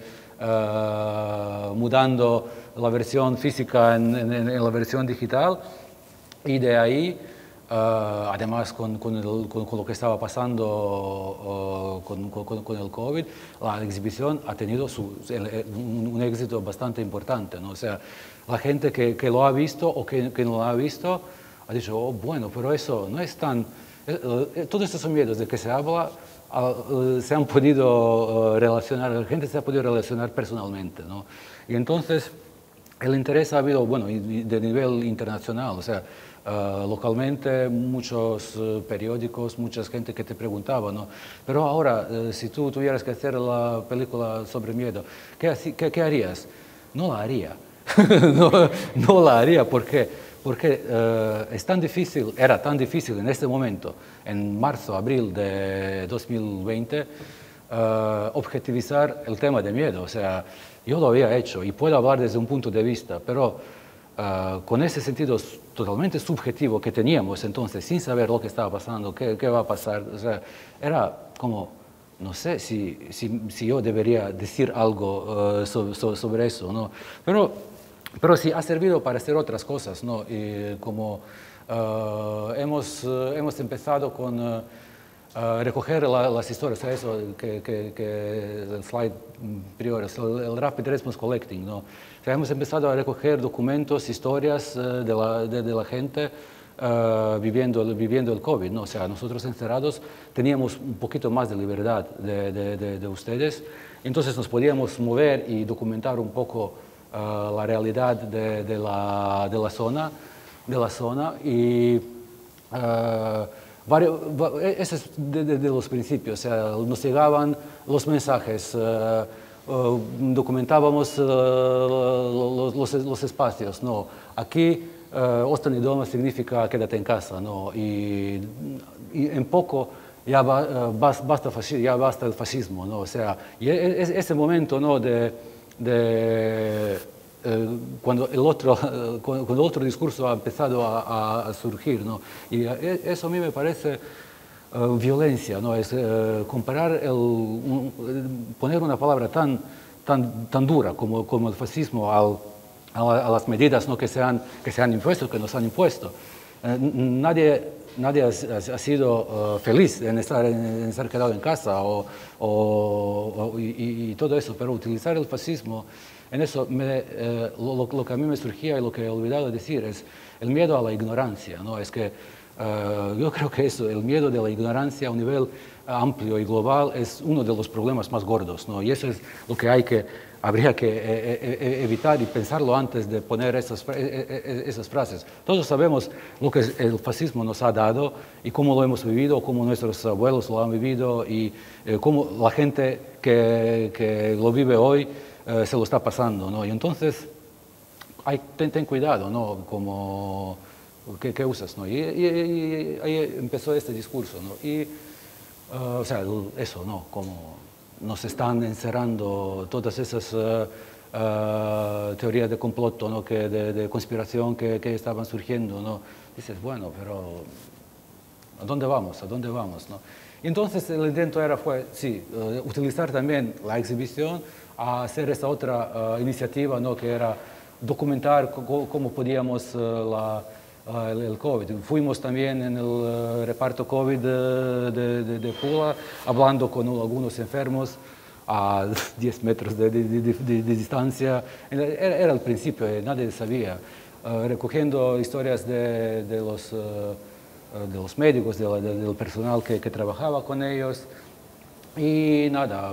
uh, mudando la versión física en, en, en la versión digital y de ahí... Uh, además, con, con, el, con, con lo que estaba pasando uh, con, con, con el COVID, la exhibición ha tenido su, el, un, un éxito bastante importante, ¿no? O sea, la gente que, que lo ha visto o que, que no lo ha visto ha dicho, oh, bueno, pero eso no es tan... Eh, todos estos miedos de que se habla uh, se han podido uh, relacionar, la gente se ha podido relacionar personalmente, ¿no? Y entonces, el interés ha habido, bueno, de nivel internacional, o sea, Uh, localmente muchos uh, periódicos, mucha gente que te preguntaba, ¿no? Pero ahora, uh, si tú tuvieras que hacer la película sobre miedo, ¿qué, qué, qué harías? No la haría. no, no la haría. ¿Por qué? Porque uh, es tan difícil, era tan difícil en este momento, en marzo, abril de dos mil veinte, uh, objetivizar el tema de miedo. O sea, yo lo había hecho y puedo hablar desde un punto de vista, pero Uh, con ese sentido totalmente subjetivo que teníamos entonces, sin saber lo que estaba pasando, qué, qué va a pasar, o sea, era como, no sé si, si, si yo debería decir algo uh, sobre, sobre eso, ¿no? Pero, pero sí ha servido para hacer otras cosas, ¿no? Y como uh, hemos, uh, hemos empezado con uh, uh, recoger la, las historias, eso que, que, que el slide prior, el, el Rapid Response Collecting, ¿no? O sea, hemos empezado a recoger documentos, historias uh, de, la, de, de la gente uh, viviendo, viviendo el COVID, ¿no? O sea, nosotros encerrados teníamos un poquito más de libertad de, de, de, de ustedes, entonces nos podíamos mover y documentar un poco uh, la realidad de, de, la, de, la zona, de la zona y uh, varios, ese es desde de, de los principios, o sea, nos llegaban los mensajes, uh, Uh, documentábamos uh, los, los, los espacios, ¿no? Aquí, uh, ostani doma significa quédate en casa, ¿no? Y, y en poco ya ba, uh, basta, ya basta el fascismo, ¿no? O sea, y es, ese momento, ¿no? De, de uh, cuando, el otro, uh, cuando el otro discurso ha empezado a, a surgir, ¿no? Y eso a mí me parece Uh, violencia, ¿no? Es uh, comparar, el, un, poner una palabra tan, tan, tan dura como, como el fascismo al, a, a las medidas, ¿no? que, se han, que se han impuesto, que nos han impuesto. Uh, nadie nadie ha, ha sido uh, feliz en estar, en, en estar quedado en casa o, o, o, y, y todo eso, pero utilizar el fascismo, en eso me, eh, lo, lo que a mí me surgía y lo que he olvidado decir es el miedo a la ignorancia, ¿no? Es que Uh, yo creo que eso, el miedo de la ignorancia a un nivel amplio y global es uno de los problemas más gordos, ¿no? Y eso es lo que, hay que habría que eh, eh, evitar y pensarlo antes de poner esas, eh, esas frases. Todos sabemos lo que el fascismo nos ha dado y cómo lo hemos vivido, cómo nuestros abuelos lo han vivido y eh, cómo la gente que, que lo vive hoy eh, se lo está pasando, ¿no? Y entonces, hay, ten, ten cuidado, ¿no? Como... ¿Qué, qué usas? ¿No? Y, y, y ahí empezó este discurso, ¿no? Y, uh, o sea, eso, ¿no? Como nos están encerrando todas esas uh, uh, teorías de complot, ¿no? Que, de, de conspiración que, que estaban surgiendo, ¿no? Dices, bueno, pero ¿a dónde vamos? ¿A dónde vamos? ¿No? Y entonces el intento era, fue, sí, uh, utilizar también la exhibición a hacer esta otra uh, iniciativa, ¿no? Que era documentar cómo, cómo podíamos uh, la... Uh, el, el COVID. Fuimos también en el uh, reparto COVID de, de, de, de Pula, hablando con algunos enfermos a diez metros de, de, de, de, de distancia. Era, era el principio, nadie sabía. Uh, recogiendo historias de, de, los, uh, de los médicos, de la, de, del personal que, que trabajaba con ellos. Y nada,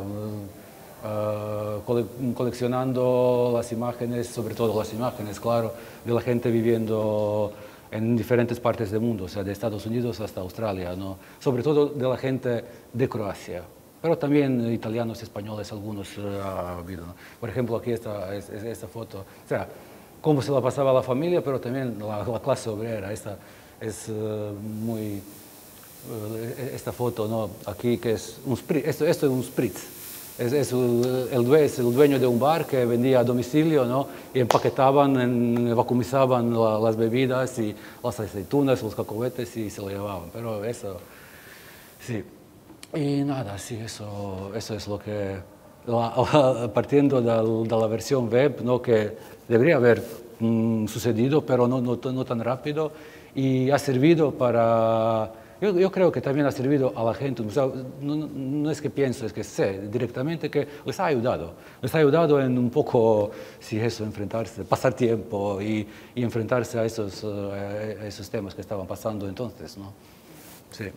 uh, cole, coleccionando las imágenes, sobre todo las imágenes, claro, de la gente viviendo en diferentes partes del mundo, o sea, de Estados Unidos hasta Australia, ¿no? Sobre todo de la gente de Croacia, pero también italianos, españoles, algunos uh, ha habido, ¿no? Por ejemplo, aquí está es, es esta foto, o sea, cómo se la pasaba la familia, pero también la, la clase obrera. Esta es uh, muy, uh, esta foto, ¿no? Aquí que es un spritz, esto, esto es un spritz. Es, es, el, el dueño, es el dueño de un bar que vendía a domicilio, ¿no? Y empaquetaban, en, vacuumizaban la, las bebidas y las aceitunas, los cacahuetes y se lo llevaban. Pero eso, sí. Y nada, sí, eso, eso es lo que, la, la, partiendo de, de la versión web, ¿no? Que debería haber mm, sucedido, pero no, no, no tan rápido, y ha servido para... Yo, yo creo que también ha servido a la gente, o sea, no, no es que pienso, es que sé directamente que les ha ayudado. Les ha ayudado en un poco, sí, eso, enfrentarse, pasar tiempo y, y enfrentarse a esos, uh, a esos temas que estaban pasando entonces, ¿no? Sí.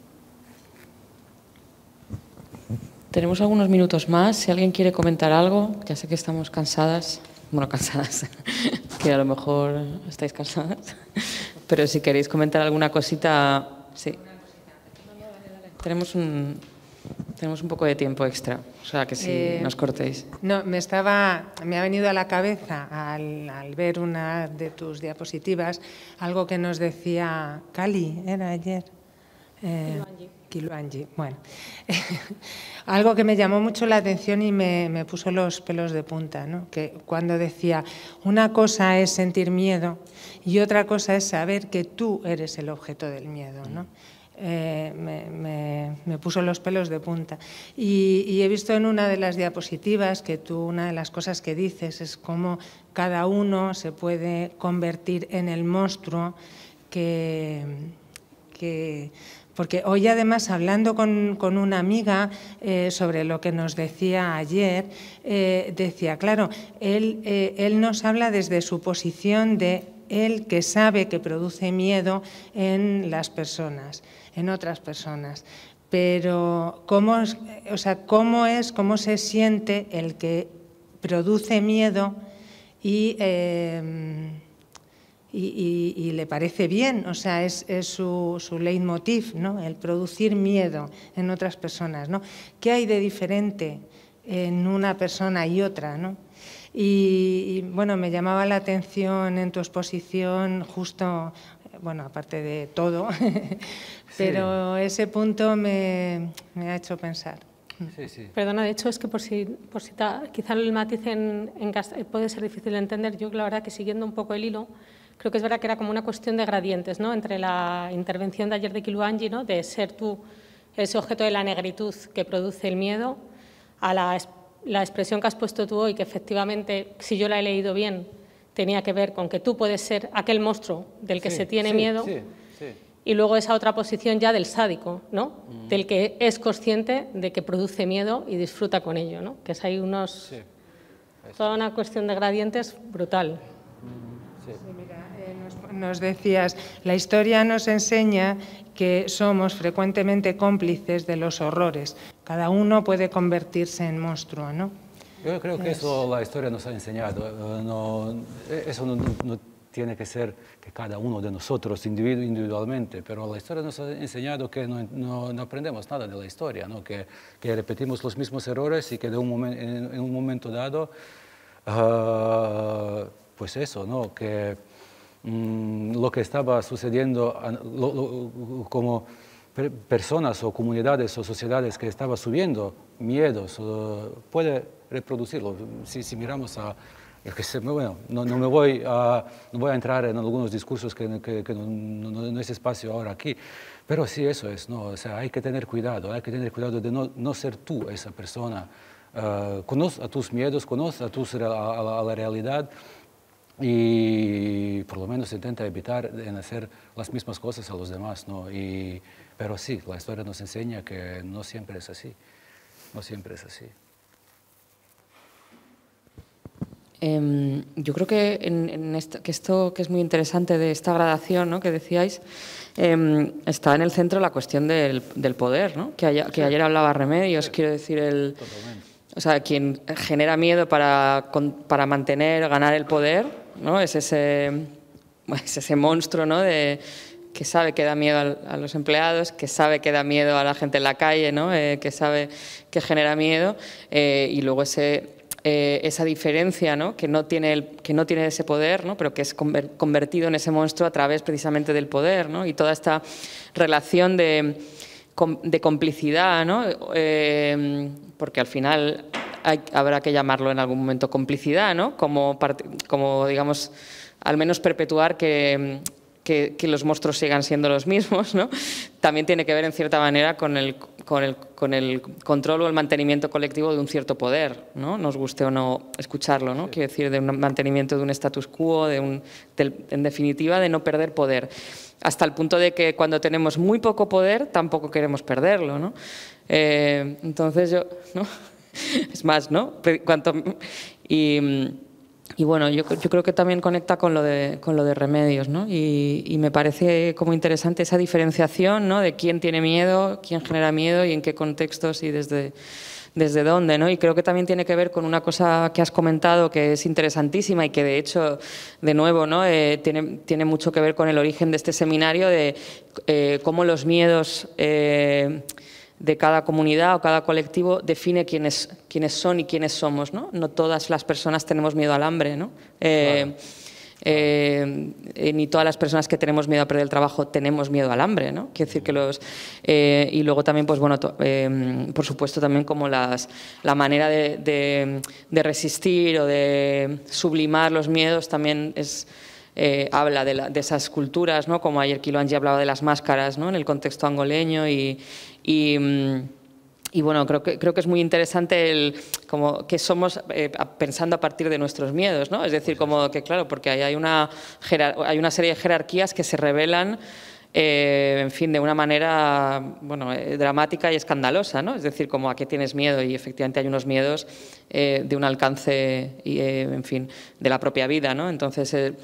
Tenemos algunos minutos más, si alguien quiere comentar algo, ya sé que estamos cansadas, bueno, cansadas, que a lo mejor estáis cansadas, pero si queréis comentar alguna cosita... Sí. Tenemos un, tenemos un poco de tiempo extra, o sea que si eh, nos cortéis. No, me estaba, me ha venido a la cabeza al, al ver una de tus diapositivas algo que nos decía Cali, era ayer. Eh, Kiluanji. Bueno, algo que me llamó mucho la atención y me, me puso los pelos de punta, ¿no? Que cuando decía, una cosa es sentir miedo y otra cosa es saber que tú eres el objeto del miedo, ¿no? Eh, me, me, me puso los pelos de punta. Y, y he visto en una de las diapositivas que tú, una de las cosas que dices es cómo cada uno se puede convertir en el monstruo que... que porque hoy además hablando con, con una amiga eh, sobre lo que nos decía ayer, eh, decía, claro, él, eh, él nos habla desde su posición de él que sabe que produce miedo en las personas, en otras personas. Pero cómo, o sea, cómo es, cómo se siente el que produce miedo y, eh, y, y, y le parece bien, o sea, es, es su, su leitmotiv, ¿no? El producir miedo en otras personas, ¿no? ¿Qué hay de diferente en una persona y otra, ¿no? Y, y bueno, me llamaba la atención en tu exposición justo, bueno, aparte de todo, pero sí, ese punto me, me ha hecho pensar. Sí, sí. Perdona, de hecho es que por si, por si ta, quizá el matiz en, en puede ser difícil de entender. Yo la verdad que siguiendo un poco el hilo, creo que es verdad que era como una cuestión de gradientes, ¿no? Entre la intervención de ayer de Kiluanji, ¿no? De ser tú ese objeto de la negritud que produce el miedo, a la, la expresión que has puesto tú hoy, que efectivamente, si yo la he leído bien, tenía que ver con que tú puedes ser aquel monstruo del que sí, se tiene sí, miedo. Sí, sí. Y luego esa otra posición ya del sádico, ¿no? Mm. Del que es consciente de que produce miedo y disfruta con ello, ¿no? Que es ahí unos... Sí. Toda una cuestión de gradientes brutal. Sí. Sí, mira, eh, nos, nos decías, la historia nos enseña que somos frecuentemente cómplices de los horrores. Cada uno puede convertirse en monstruo, ¿no? Yo creo que eso la historia nos ha enseñado. No, eso no, no tiene que ser que cada uno de nosotros individu individualmente, pero la historia nos ha enseñado que no, no, no aprendemos nada de la historia, ¿no? que, que repetimos los mismos errores y que de un momen, en, en un momento dado, uh, pues eso, ¿no? que um, lo que estaba sucediendo lo, lo, como per personas o comunidades o sociedades que estaban subiendo miedos, uh, puede reproducirlo. Si, si miramos a Bueno, no, no me voy a, no voy a entrar en algunos discursos que, que, que no, no, no es espacio ahora aquí, pero sí eso es, ¿no? O sea, hay que tener cuidado, hay que tener cuidado de no, no ser tú esa persona. Uh, conoce a tus miedos, conoce a, tus, a, a, a la realidad y por lo menos intenta evitar en hacer las mismas cosas a los demás, ¿no? Y, pero sí, la historia nos enseña que no siempre es así, no siempre es así. Eh, yo creo que, en, en esto, que esto que es muy interesante de esta gradación, ¿no? Que decíais, eh, está en el centro la cuestión del, del poder, ¿no? Que, haya, que ayer hablaba Remedios, sí. Quiero decir, el, o sea, quien genera miedo para, para mantener, ganar el poder, ¿no? Es ese, es ese monstruo, ¿no? De, que sabe que da miedo a, a los empleados, que sabe que da miedo a la gente en la calle, ¿no? Eh, que sabe que genera miedo, eh, y luego ese... Eh, esa diferencia, ¿no? Que, no tiene el, que no tiene ese poder, ¿no? Pero que es convertido en ese monstruo a través precisamente del poder, ¿no? Y toda esta relación de, de complicidad, ¿no? Eh, porque al final hay, habrá que llamarlo en algún momento complicidad, ¿no? Como, como digamos, al menos perpetuar que, que, que los monstruos sigan siendo los mismos, ¿no? También tiene que ver en cierta manera con el, con el, con el control o el mantenimiento colectivo de un cierto poder, ¿no? Nos guste o no escucharlo, ¿no? Sí. Quiero decir, de un mantenimiento de un status quo, de un, de, en definitiva, de no perder poder. Hasta el punto de que cuando tenemos muy poco poder, tampoco queremos perderlo, ¿no? Eh, entonces yo, ¿no? Es más, ¿no? Cuanto, y... Y bueno, yo, yo creo que también conecta con lo de, con lo de Remedios, ¿no? Y, y me parece como interesante esa diferenciación, ¿no? De quién tiene miedo, quién genera miedo y en qué contextos y desde, desde dónde, ¿no? Y creo que también tiene que ver con una cosa que has comentado que es interesantísima y que de hecho, de nuevo, ¿no? Eh, tiene, tiene mucho que ver con el origen de este seminario de eh, cómo los miedos... Eh, de cada comunidad o cada colectivo define quiénes, quiénes son y quiénes somos, ¿no? No todas las personas tenemos miedo al hambre, ¿no? Eh, claro. eh, eh, ni todas las personas que tenemos miedo a perder el trabajo tenemos miedo al hambre, ¿no? Quiere decir que los... Eh, y luego también, pues bueno, eh, por supuesto también como las, la manera de, de, de resistir o de sublimar los miedos también es... Eh, habla de, la, de esas culturas, ¿no? Como ayer Kiluanji hablaba de las máscaras, ¿no? En el contexto angoleño y, y, y bueno, creo que, creo que es muy interesante el, como que somos eh, pensando a partir de nuestros miedos, ¿no? Es decir, como que claro, porque hay una, hay una serie de jerarquías que se revelan Eh, en fin, de una manera bueno, eh, dramática y escandalosa, ¿no? Es decir, como a qué tienes miedo y efectivamente hay unos miedos eh, de un alcance, y, eh, en fin, de la propia vida, ¿no? Entonces, eh,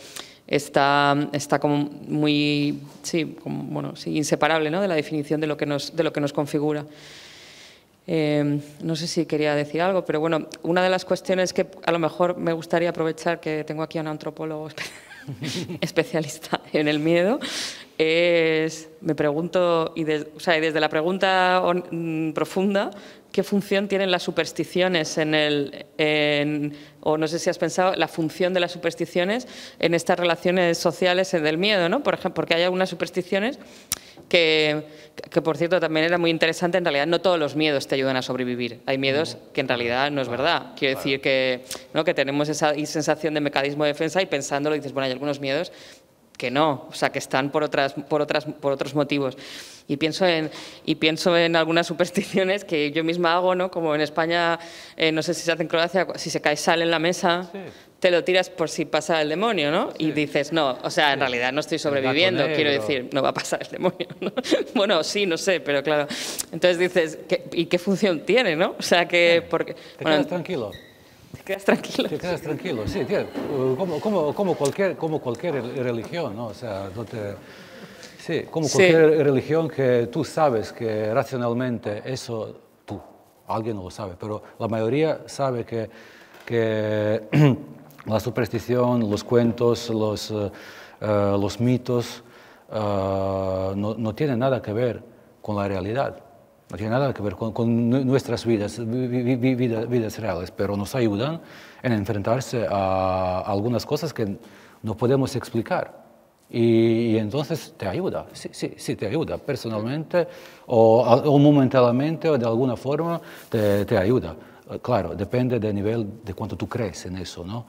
está, está como muy, sí, como, bueno, sí, inseparable, ¿no?, de la definición de lo que nos, de lo que nos configura. Eh, no sé si quería decir algo, pero bueno, una de las cuestiones que a lo mejor me gustaría aprovechar, que tengo aquí a un antropólogo especialista en el miedo, es, me pregunto, y de, o sea, desde la pregunta on, profunda, ¿qué función tienen las supersticiones en el, en, o no sé si has pensado, la función de las supersticiones en estas relaciones sociales del miedo, ¿no? Por ejemplo, porque hay algunas supersticiones que, que, por cierto, también era muy interesante, en realidad no todos los miedos te ayudan a sobrevivir. Hay miedos que en realidad no es verdad. Quiero decir que, ¿no?, que tenemos esa sensación de mecanismo de defensa y pensándolo dices, bueno, hay algunos miedos que no, o sea, que están por, otras, por, otras, por otros motivos. Y pienso, en, y pienso en algunas supersticiones que yo misma hago, ¿no? Como en España, eh, no sé si se hace en Croacia, si se cae sal en la mesa, sí, te lo tiras por si pasa el demonio, ¿no? Sí. Y dices, no, o sea, en sí, realidad no estoy sobreviviendo, quiero decir, no va a pasar el demonio, ¿no? Bueno, sí, no sé, pero claro. Entonces dices, ¿qué, ¿y qué función tiene, no? O sea, que... Porque, te bueno, quedas tranquilo. Te quedas tranquilo. Te quedas tranquilo, sí, tío, como, como, como, cualquier, como cualquier religión, ¿no? O sea, no te... Sí, como cualquier sí. religión que tú sabes que racionalmente eso, tú, alguien no lo sabe, pero la mayoría sabe que, que la superstición, los cuentos, los, uh, uh, los mitos uh, no, no tienen nada que ver con la realidad. No tiene nada que ver con, con nuestras vidas, vidas, vidas reales, pero nos ayudan en enfrentarse a algunas cosas que no podemos explicar. Y, y entonces te ayuda, sí, sí, sí, te ayuda personalmente o, o momentáneamente o de alguna forma te, te ayuda. Claro, depende del nivel de cuánto tú crees en eso, ¿no?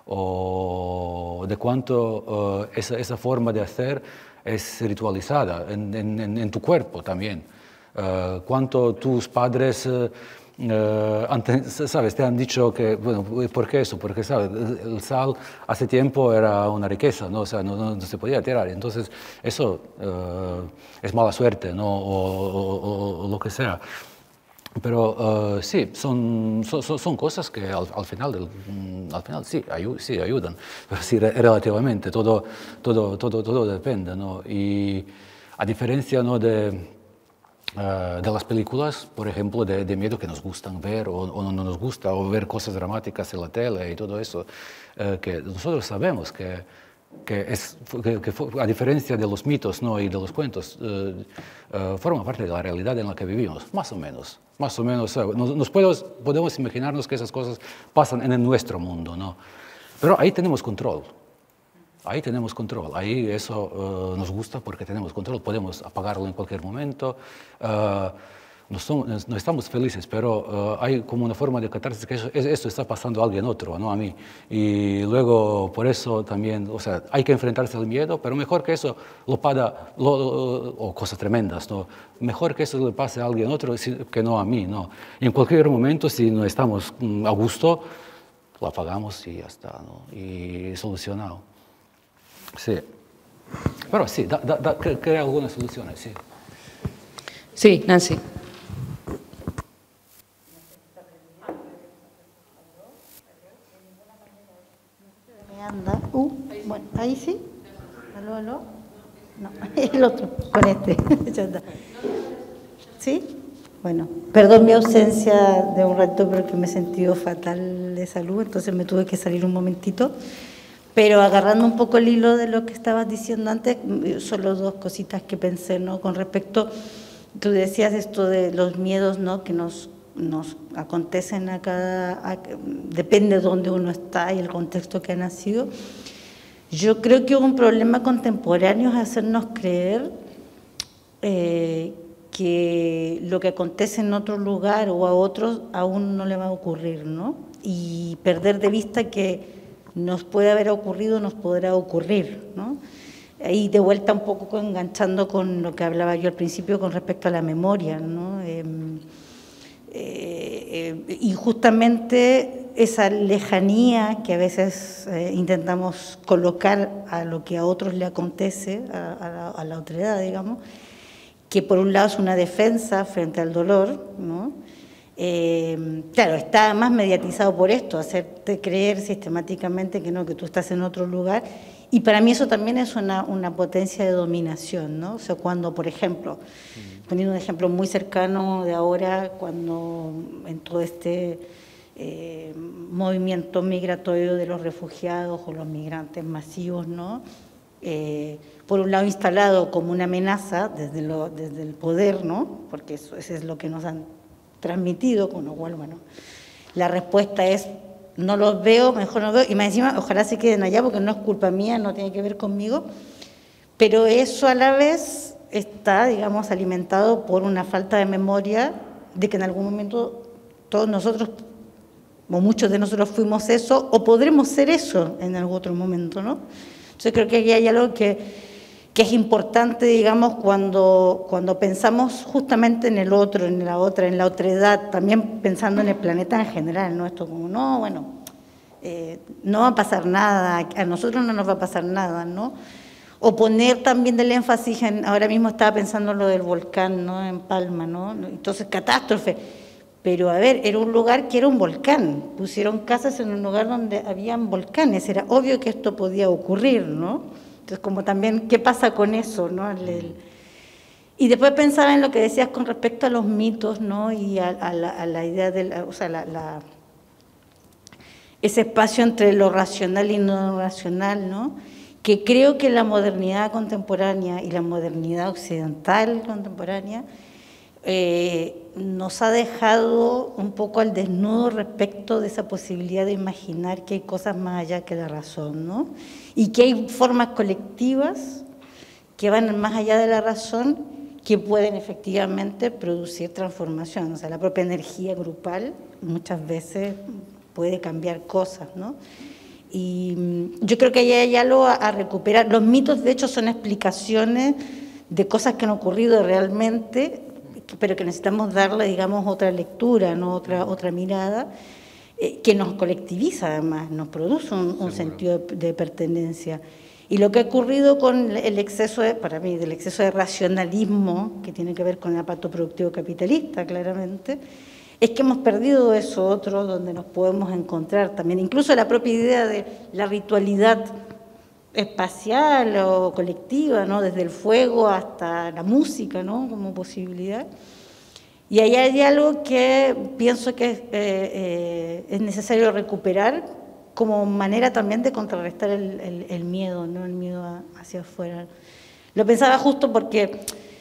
O de cuánto uh, esa, esa forma de hacer es ritualizada en, en, en tu cuerpo también. Uh, cuánto tus padres, uh, uh, antes, sabes, te han dicho que, bueno, ¿por qué eso? Porque, sabes, el sal hace tiempo era una riqueza, ¿no? O sea, no, no, no se podía tirar. Entonces, eso uh, es mala suerte, ¿no? O, o, o lo que sea. Pero uh, sí, son, son, son cosas que al, al, final, del, al final sí, ayu sí ayudan, pero sí, relativamente, todo, todo, todo, todo depende, ¿no? Y a diferencia, ¿no?, de... Uh, de las películas, por ejemplo, de, de miedo que nos gustan ver o, o no nos gusta, o ver cosas dramáticas en la tele y todo eso, uh, que nosotros sabemos que, que, es, que, que a diferencia de los mitos, ¿no?, y de los cuentos, uh, uh, forma parte de la realidad en la que vivimos, más o menos. Más o menos, uh, nos, nos podemos, podemos imaginarnos que esas cosas pasan en nuestro mundo, ¿no? Pero ahí tenemos control. Ahí tenemos control, ahí eso uh, nos gusta porque tenemos control, podemos apagarlo en cualquier momento, uh, no, somos, no estamos felices, pero uh, hay como una forma de catarsis que eso, eso está pasando a alguien otro, no a mí. Y luego por eso también, o sea, hay que enfrentarse al miedo, pero mejor que eso lo paga, lo, lo, o cosas tremendas, ¿no? Mejor que eso le pase a alguien otro que no a mí, ¿no? Y en cualquier momento, si no estamos a gusto, lo apagamos y ya está, ¿no? Y solucionado. Sí, pero sí, da, da, da, crea algunas soluciones, sí. Sí, Nancy. Me anda. Uh, bueno, ahí sí. ¿Aló, aló? No, el otro, con este. Ya está. ¿Sí? Bueno, perdón mi ausencia de un rato, pero que me he sentido fatal de salud, entonces me tuve que salir un momentito. Pero agarrando un poco el hilo de lo que estabas diciendo antes, solo dos cositas que pensé, ¿no? Con respecto, tú decías esto de los miedos, ¿no?, que nos, nos acontecen a cada, a, depende de dónde uno está y el contexto que ha nacido. Yo creo que un problema contemporáneo es hacernos creer eh, que lo que acontece en otro lugar o a otros aún no le va a ocurrir, ¿no? Y perder de vista que nos puede haber ocurrido, nos podrá ocurrir, ¿no? Ahí de vuelta un poco enganchando con lo que hablaba yo al principio con respecto a la memoria, ¿no? Eh, eh, eh, y justamente esa lejanía que a veces eh, intentamos colocar a lo que a otros le acontece, a, a, la, a la otredad, digamos, que por un lado es una defensa frente al dolor, ¿no? Eh, claro, está más mediatizado por esto, hacerte creer sistemáticamente que no, que tú estás en otro lugar Y para mí eso también es una, una potencia de dominación, ¿no? O sea, cuando, por ejemplo, poniendo un ejemplo muy cercano de ahora, cuando en todo este eh, movimiento migratorio de los refugiados o los migrantes masivos, ¿no? Eh, por un lado instalado como una amenaza desde, lo, desde el poder, ¿no? Porque eso, eso es lo que nos han transmitido, con lo cual, bueno, la respuesta es: no los veo, mejor no veo, y más encima, ojalá se queden allá porque no es culpa mía, no tiene que ver conmigo, pero eso a la vez está, digamos, alimentado por una falta de memoria de que en algún momento todos nosotros, o muchos de nosotros fuimos eso, o podremos ser eso en algún otro momento, ¿no? Entonces creo que aquí hay algo que, que es importante, digamos, cuando, cuando pensamos justamente en el otro, en la otra, en la otredad, también pensando en el planeta en general, ¿no? Esto como, no, bueno, eh, no va a pasar nada, a nosotros no nos va a pasar nada, ¿no? O poner también el énfasis en, ahora mismo estaba pensando en lo del volcán, ¿no? En Palma, ¿no? Entonces, catástrofe. Pero, a ver, era un lugar que era un volcán, pusieron casas en un lugar donde habían volcanes, era obvio que esto podía ocurrir, ¿no? Entonces, como también, ¿qué pasa con eso, no? El, el... Y después pensaba en lo que decías con respecto a los mitos, ¿no? Y a, a, la, a la idea de, la, o sea, la, la, ese espacio entre lo racional y no racional, ¿no? Que creo que la modernidad contemporánea y la modernidad occidental contemporánea eh, nos ha dejado un poco al desnudo respecto de esa posibilidad de imaginar que hay cosas más allá que la razón, ¿no? Y que hay formas colectivas que van más allá de la razón, que pueden efectivamente producir transformación. O sea, la propia energía grupal muchas veces puede cambiar cosas, ¿no? Y yo creo que ahí hay algo a, a recuperar. Los mitos, de hecho, son explicaciones de cosas que han ocurrido realmente, pero que necesitamos darle, digamos, otra lectura, ¿no? otra, otra mirada, eh, que nos colectiviza además, nos produce un, un sentido de, de pertenencia. Y lo que ha ocurrido con el exceso, de, para mí, del exceso de racionalismo, que tiene que ver con el aparato productivo capitalista, claramente, es que hemos perdido eso otro donde nos podemos encontrar también, incluso la propia idea de la ritualidad espacial o colectiva, ¿no? Desde el fuego hasta la música, ¿no? Como posibilidad. Y ahí hay algo que pienso que es, eh, eh, es necesario recuperar como manera también de contrarrestar el, el, el miedo, ¿no? El miedo a, hacia afuera. Lo pensaba justo porque,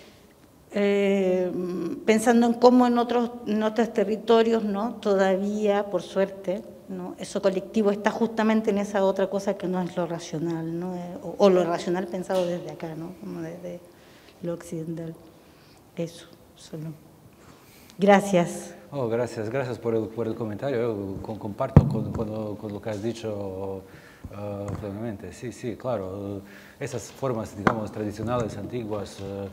eh, pensando en cómo en otros, en otros territorios, ¿no? Todavía, por suerte, ¿no? Eso colectivo está justamente en esa otra cosa que no es lo racional, ¿no? o, o lo racional pensado desde acá, ¿no? Como desde lo occidental. Eso, solo. Gracias. Oh, gracias, gracias por el, por el comentario. Yo comparto con, con, lo, con lo que has dicho uh, plenamente. Sí, sí, claro. Esas formas, digamos, tradicionales, antiguas, uh,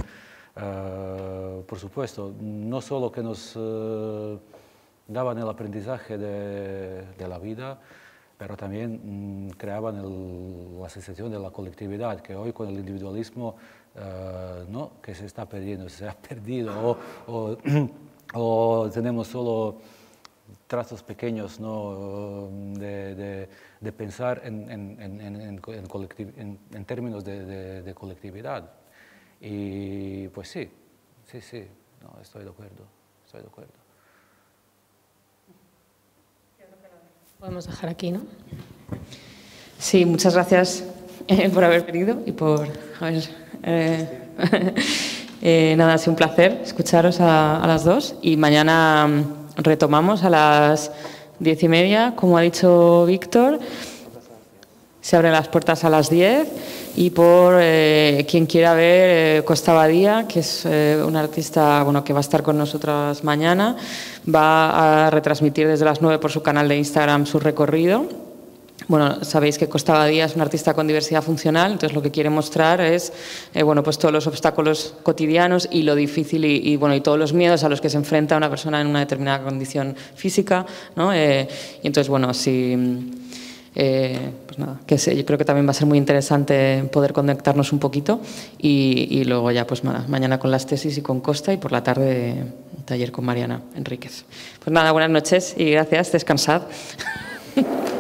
uh, por supuesto, no solo que nos uh, daban el aprendizaje de, de la vida, pero también mmm, creaban el, la sensación de la colectividad, que hoy con el individualismo uh, no, que se está perdiendo, se ha perdido, o, o, o tenemos solo trazos pequeños, ¿no? de, de, de pensar en, en, en, en, en, colectiv, en, en términos de, de, de colectividad. Y pues sí, sí, sí, no, estoy de acuerdo, estoy de acuerdo. Podemos dejar aquí, ¿no? Sí, muchas gracias eh, por haber venido y por haber... Eh, eh, nada, ha sido un placer escucharos a, a las dos y mañana retomamos a las diez y media, como ha dicho Víctor. Se abren las puertas a las diez y por eh, quien quiera ver eh, Costa Badía, que es eh, una artista bueno, que va a estar con nosotras mañana, va a retransmitir desde las nueve por su canal de Instagram su recorrido. Bueno, sabéis que Costa Badía es una artista con diversidad funcional, entonces lo que quiere mostrar es eh, bueno, pues todos los obstáculos cotidianos y lo difícil y, y, bueno, y todos los miedos a los que se enfrenta una persona en una determinada condición física, ¿no? Eh, y entonces, bueno, si... Eh, pues nada, que sé, yo creo que también va a ser muy interesante poder conectarnos un poquito y, y luego ya pues nada, mañana con las tesis y con Costa y por la tarde un taller con Mariana Enríquez. Pues nada, buenas noches y gracias, descansad.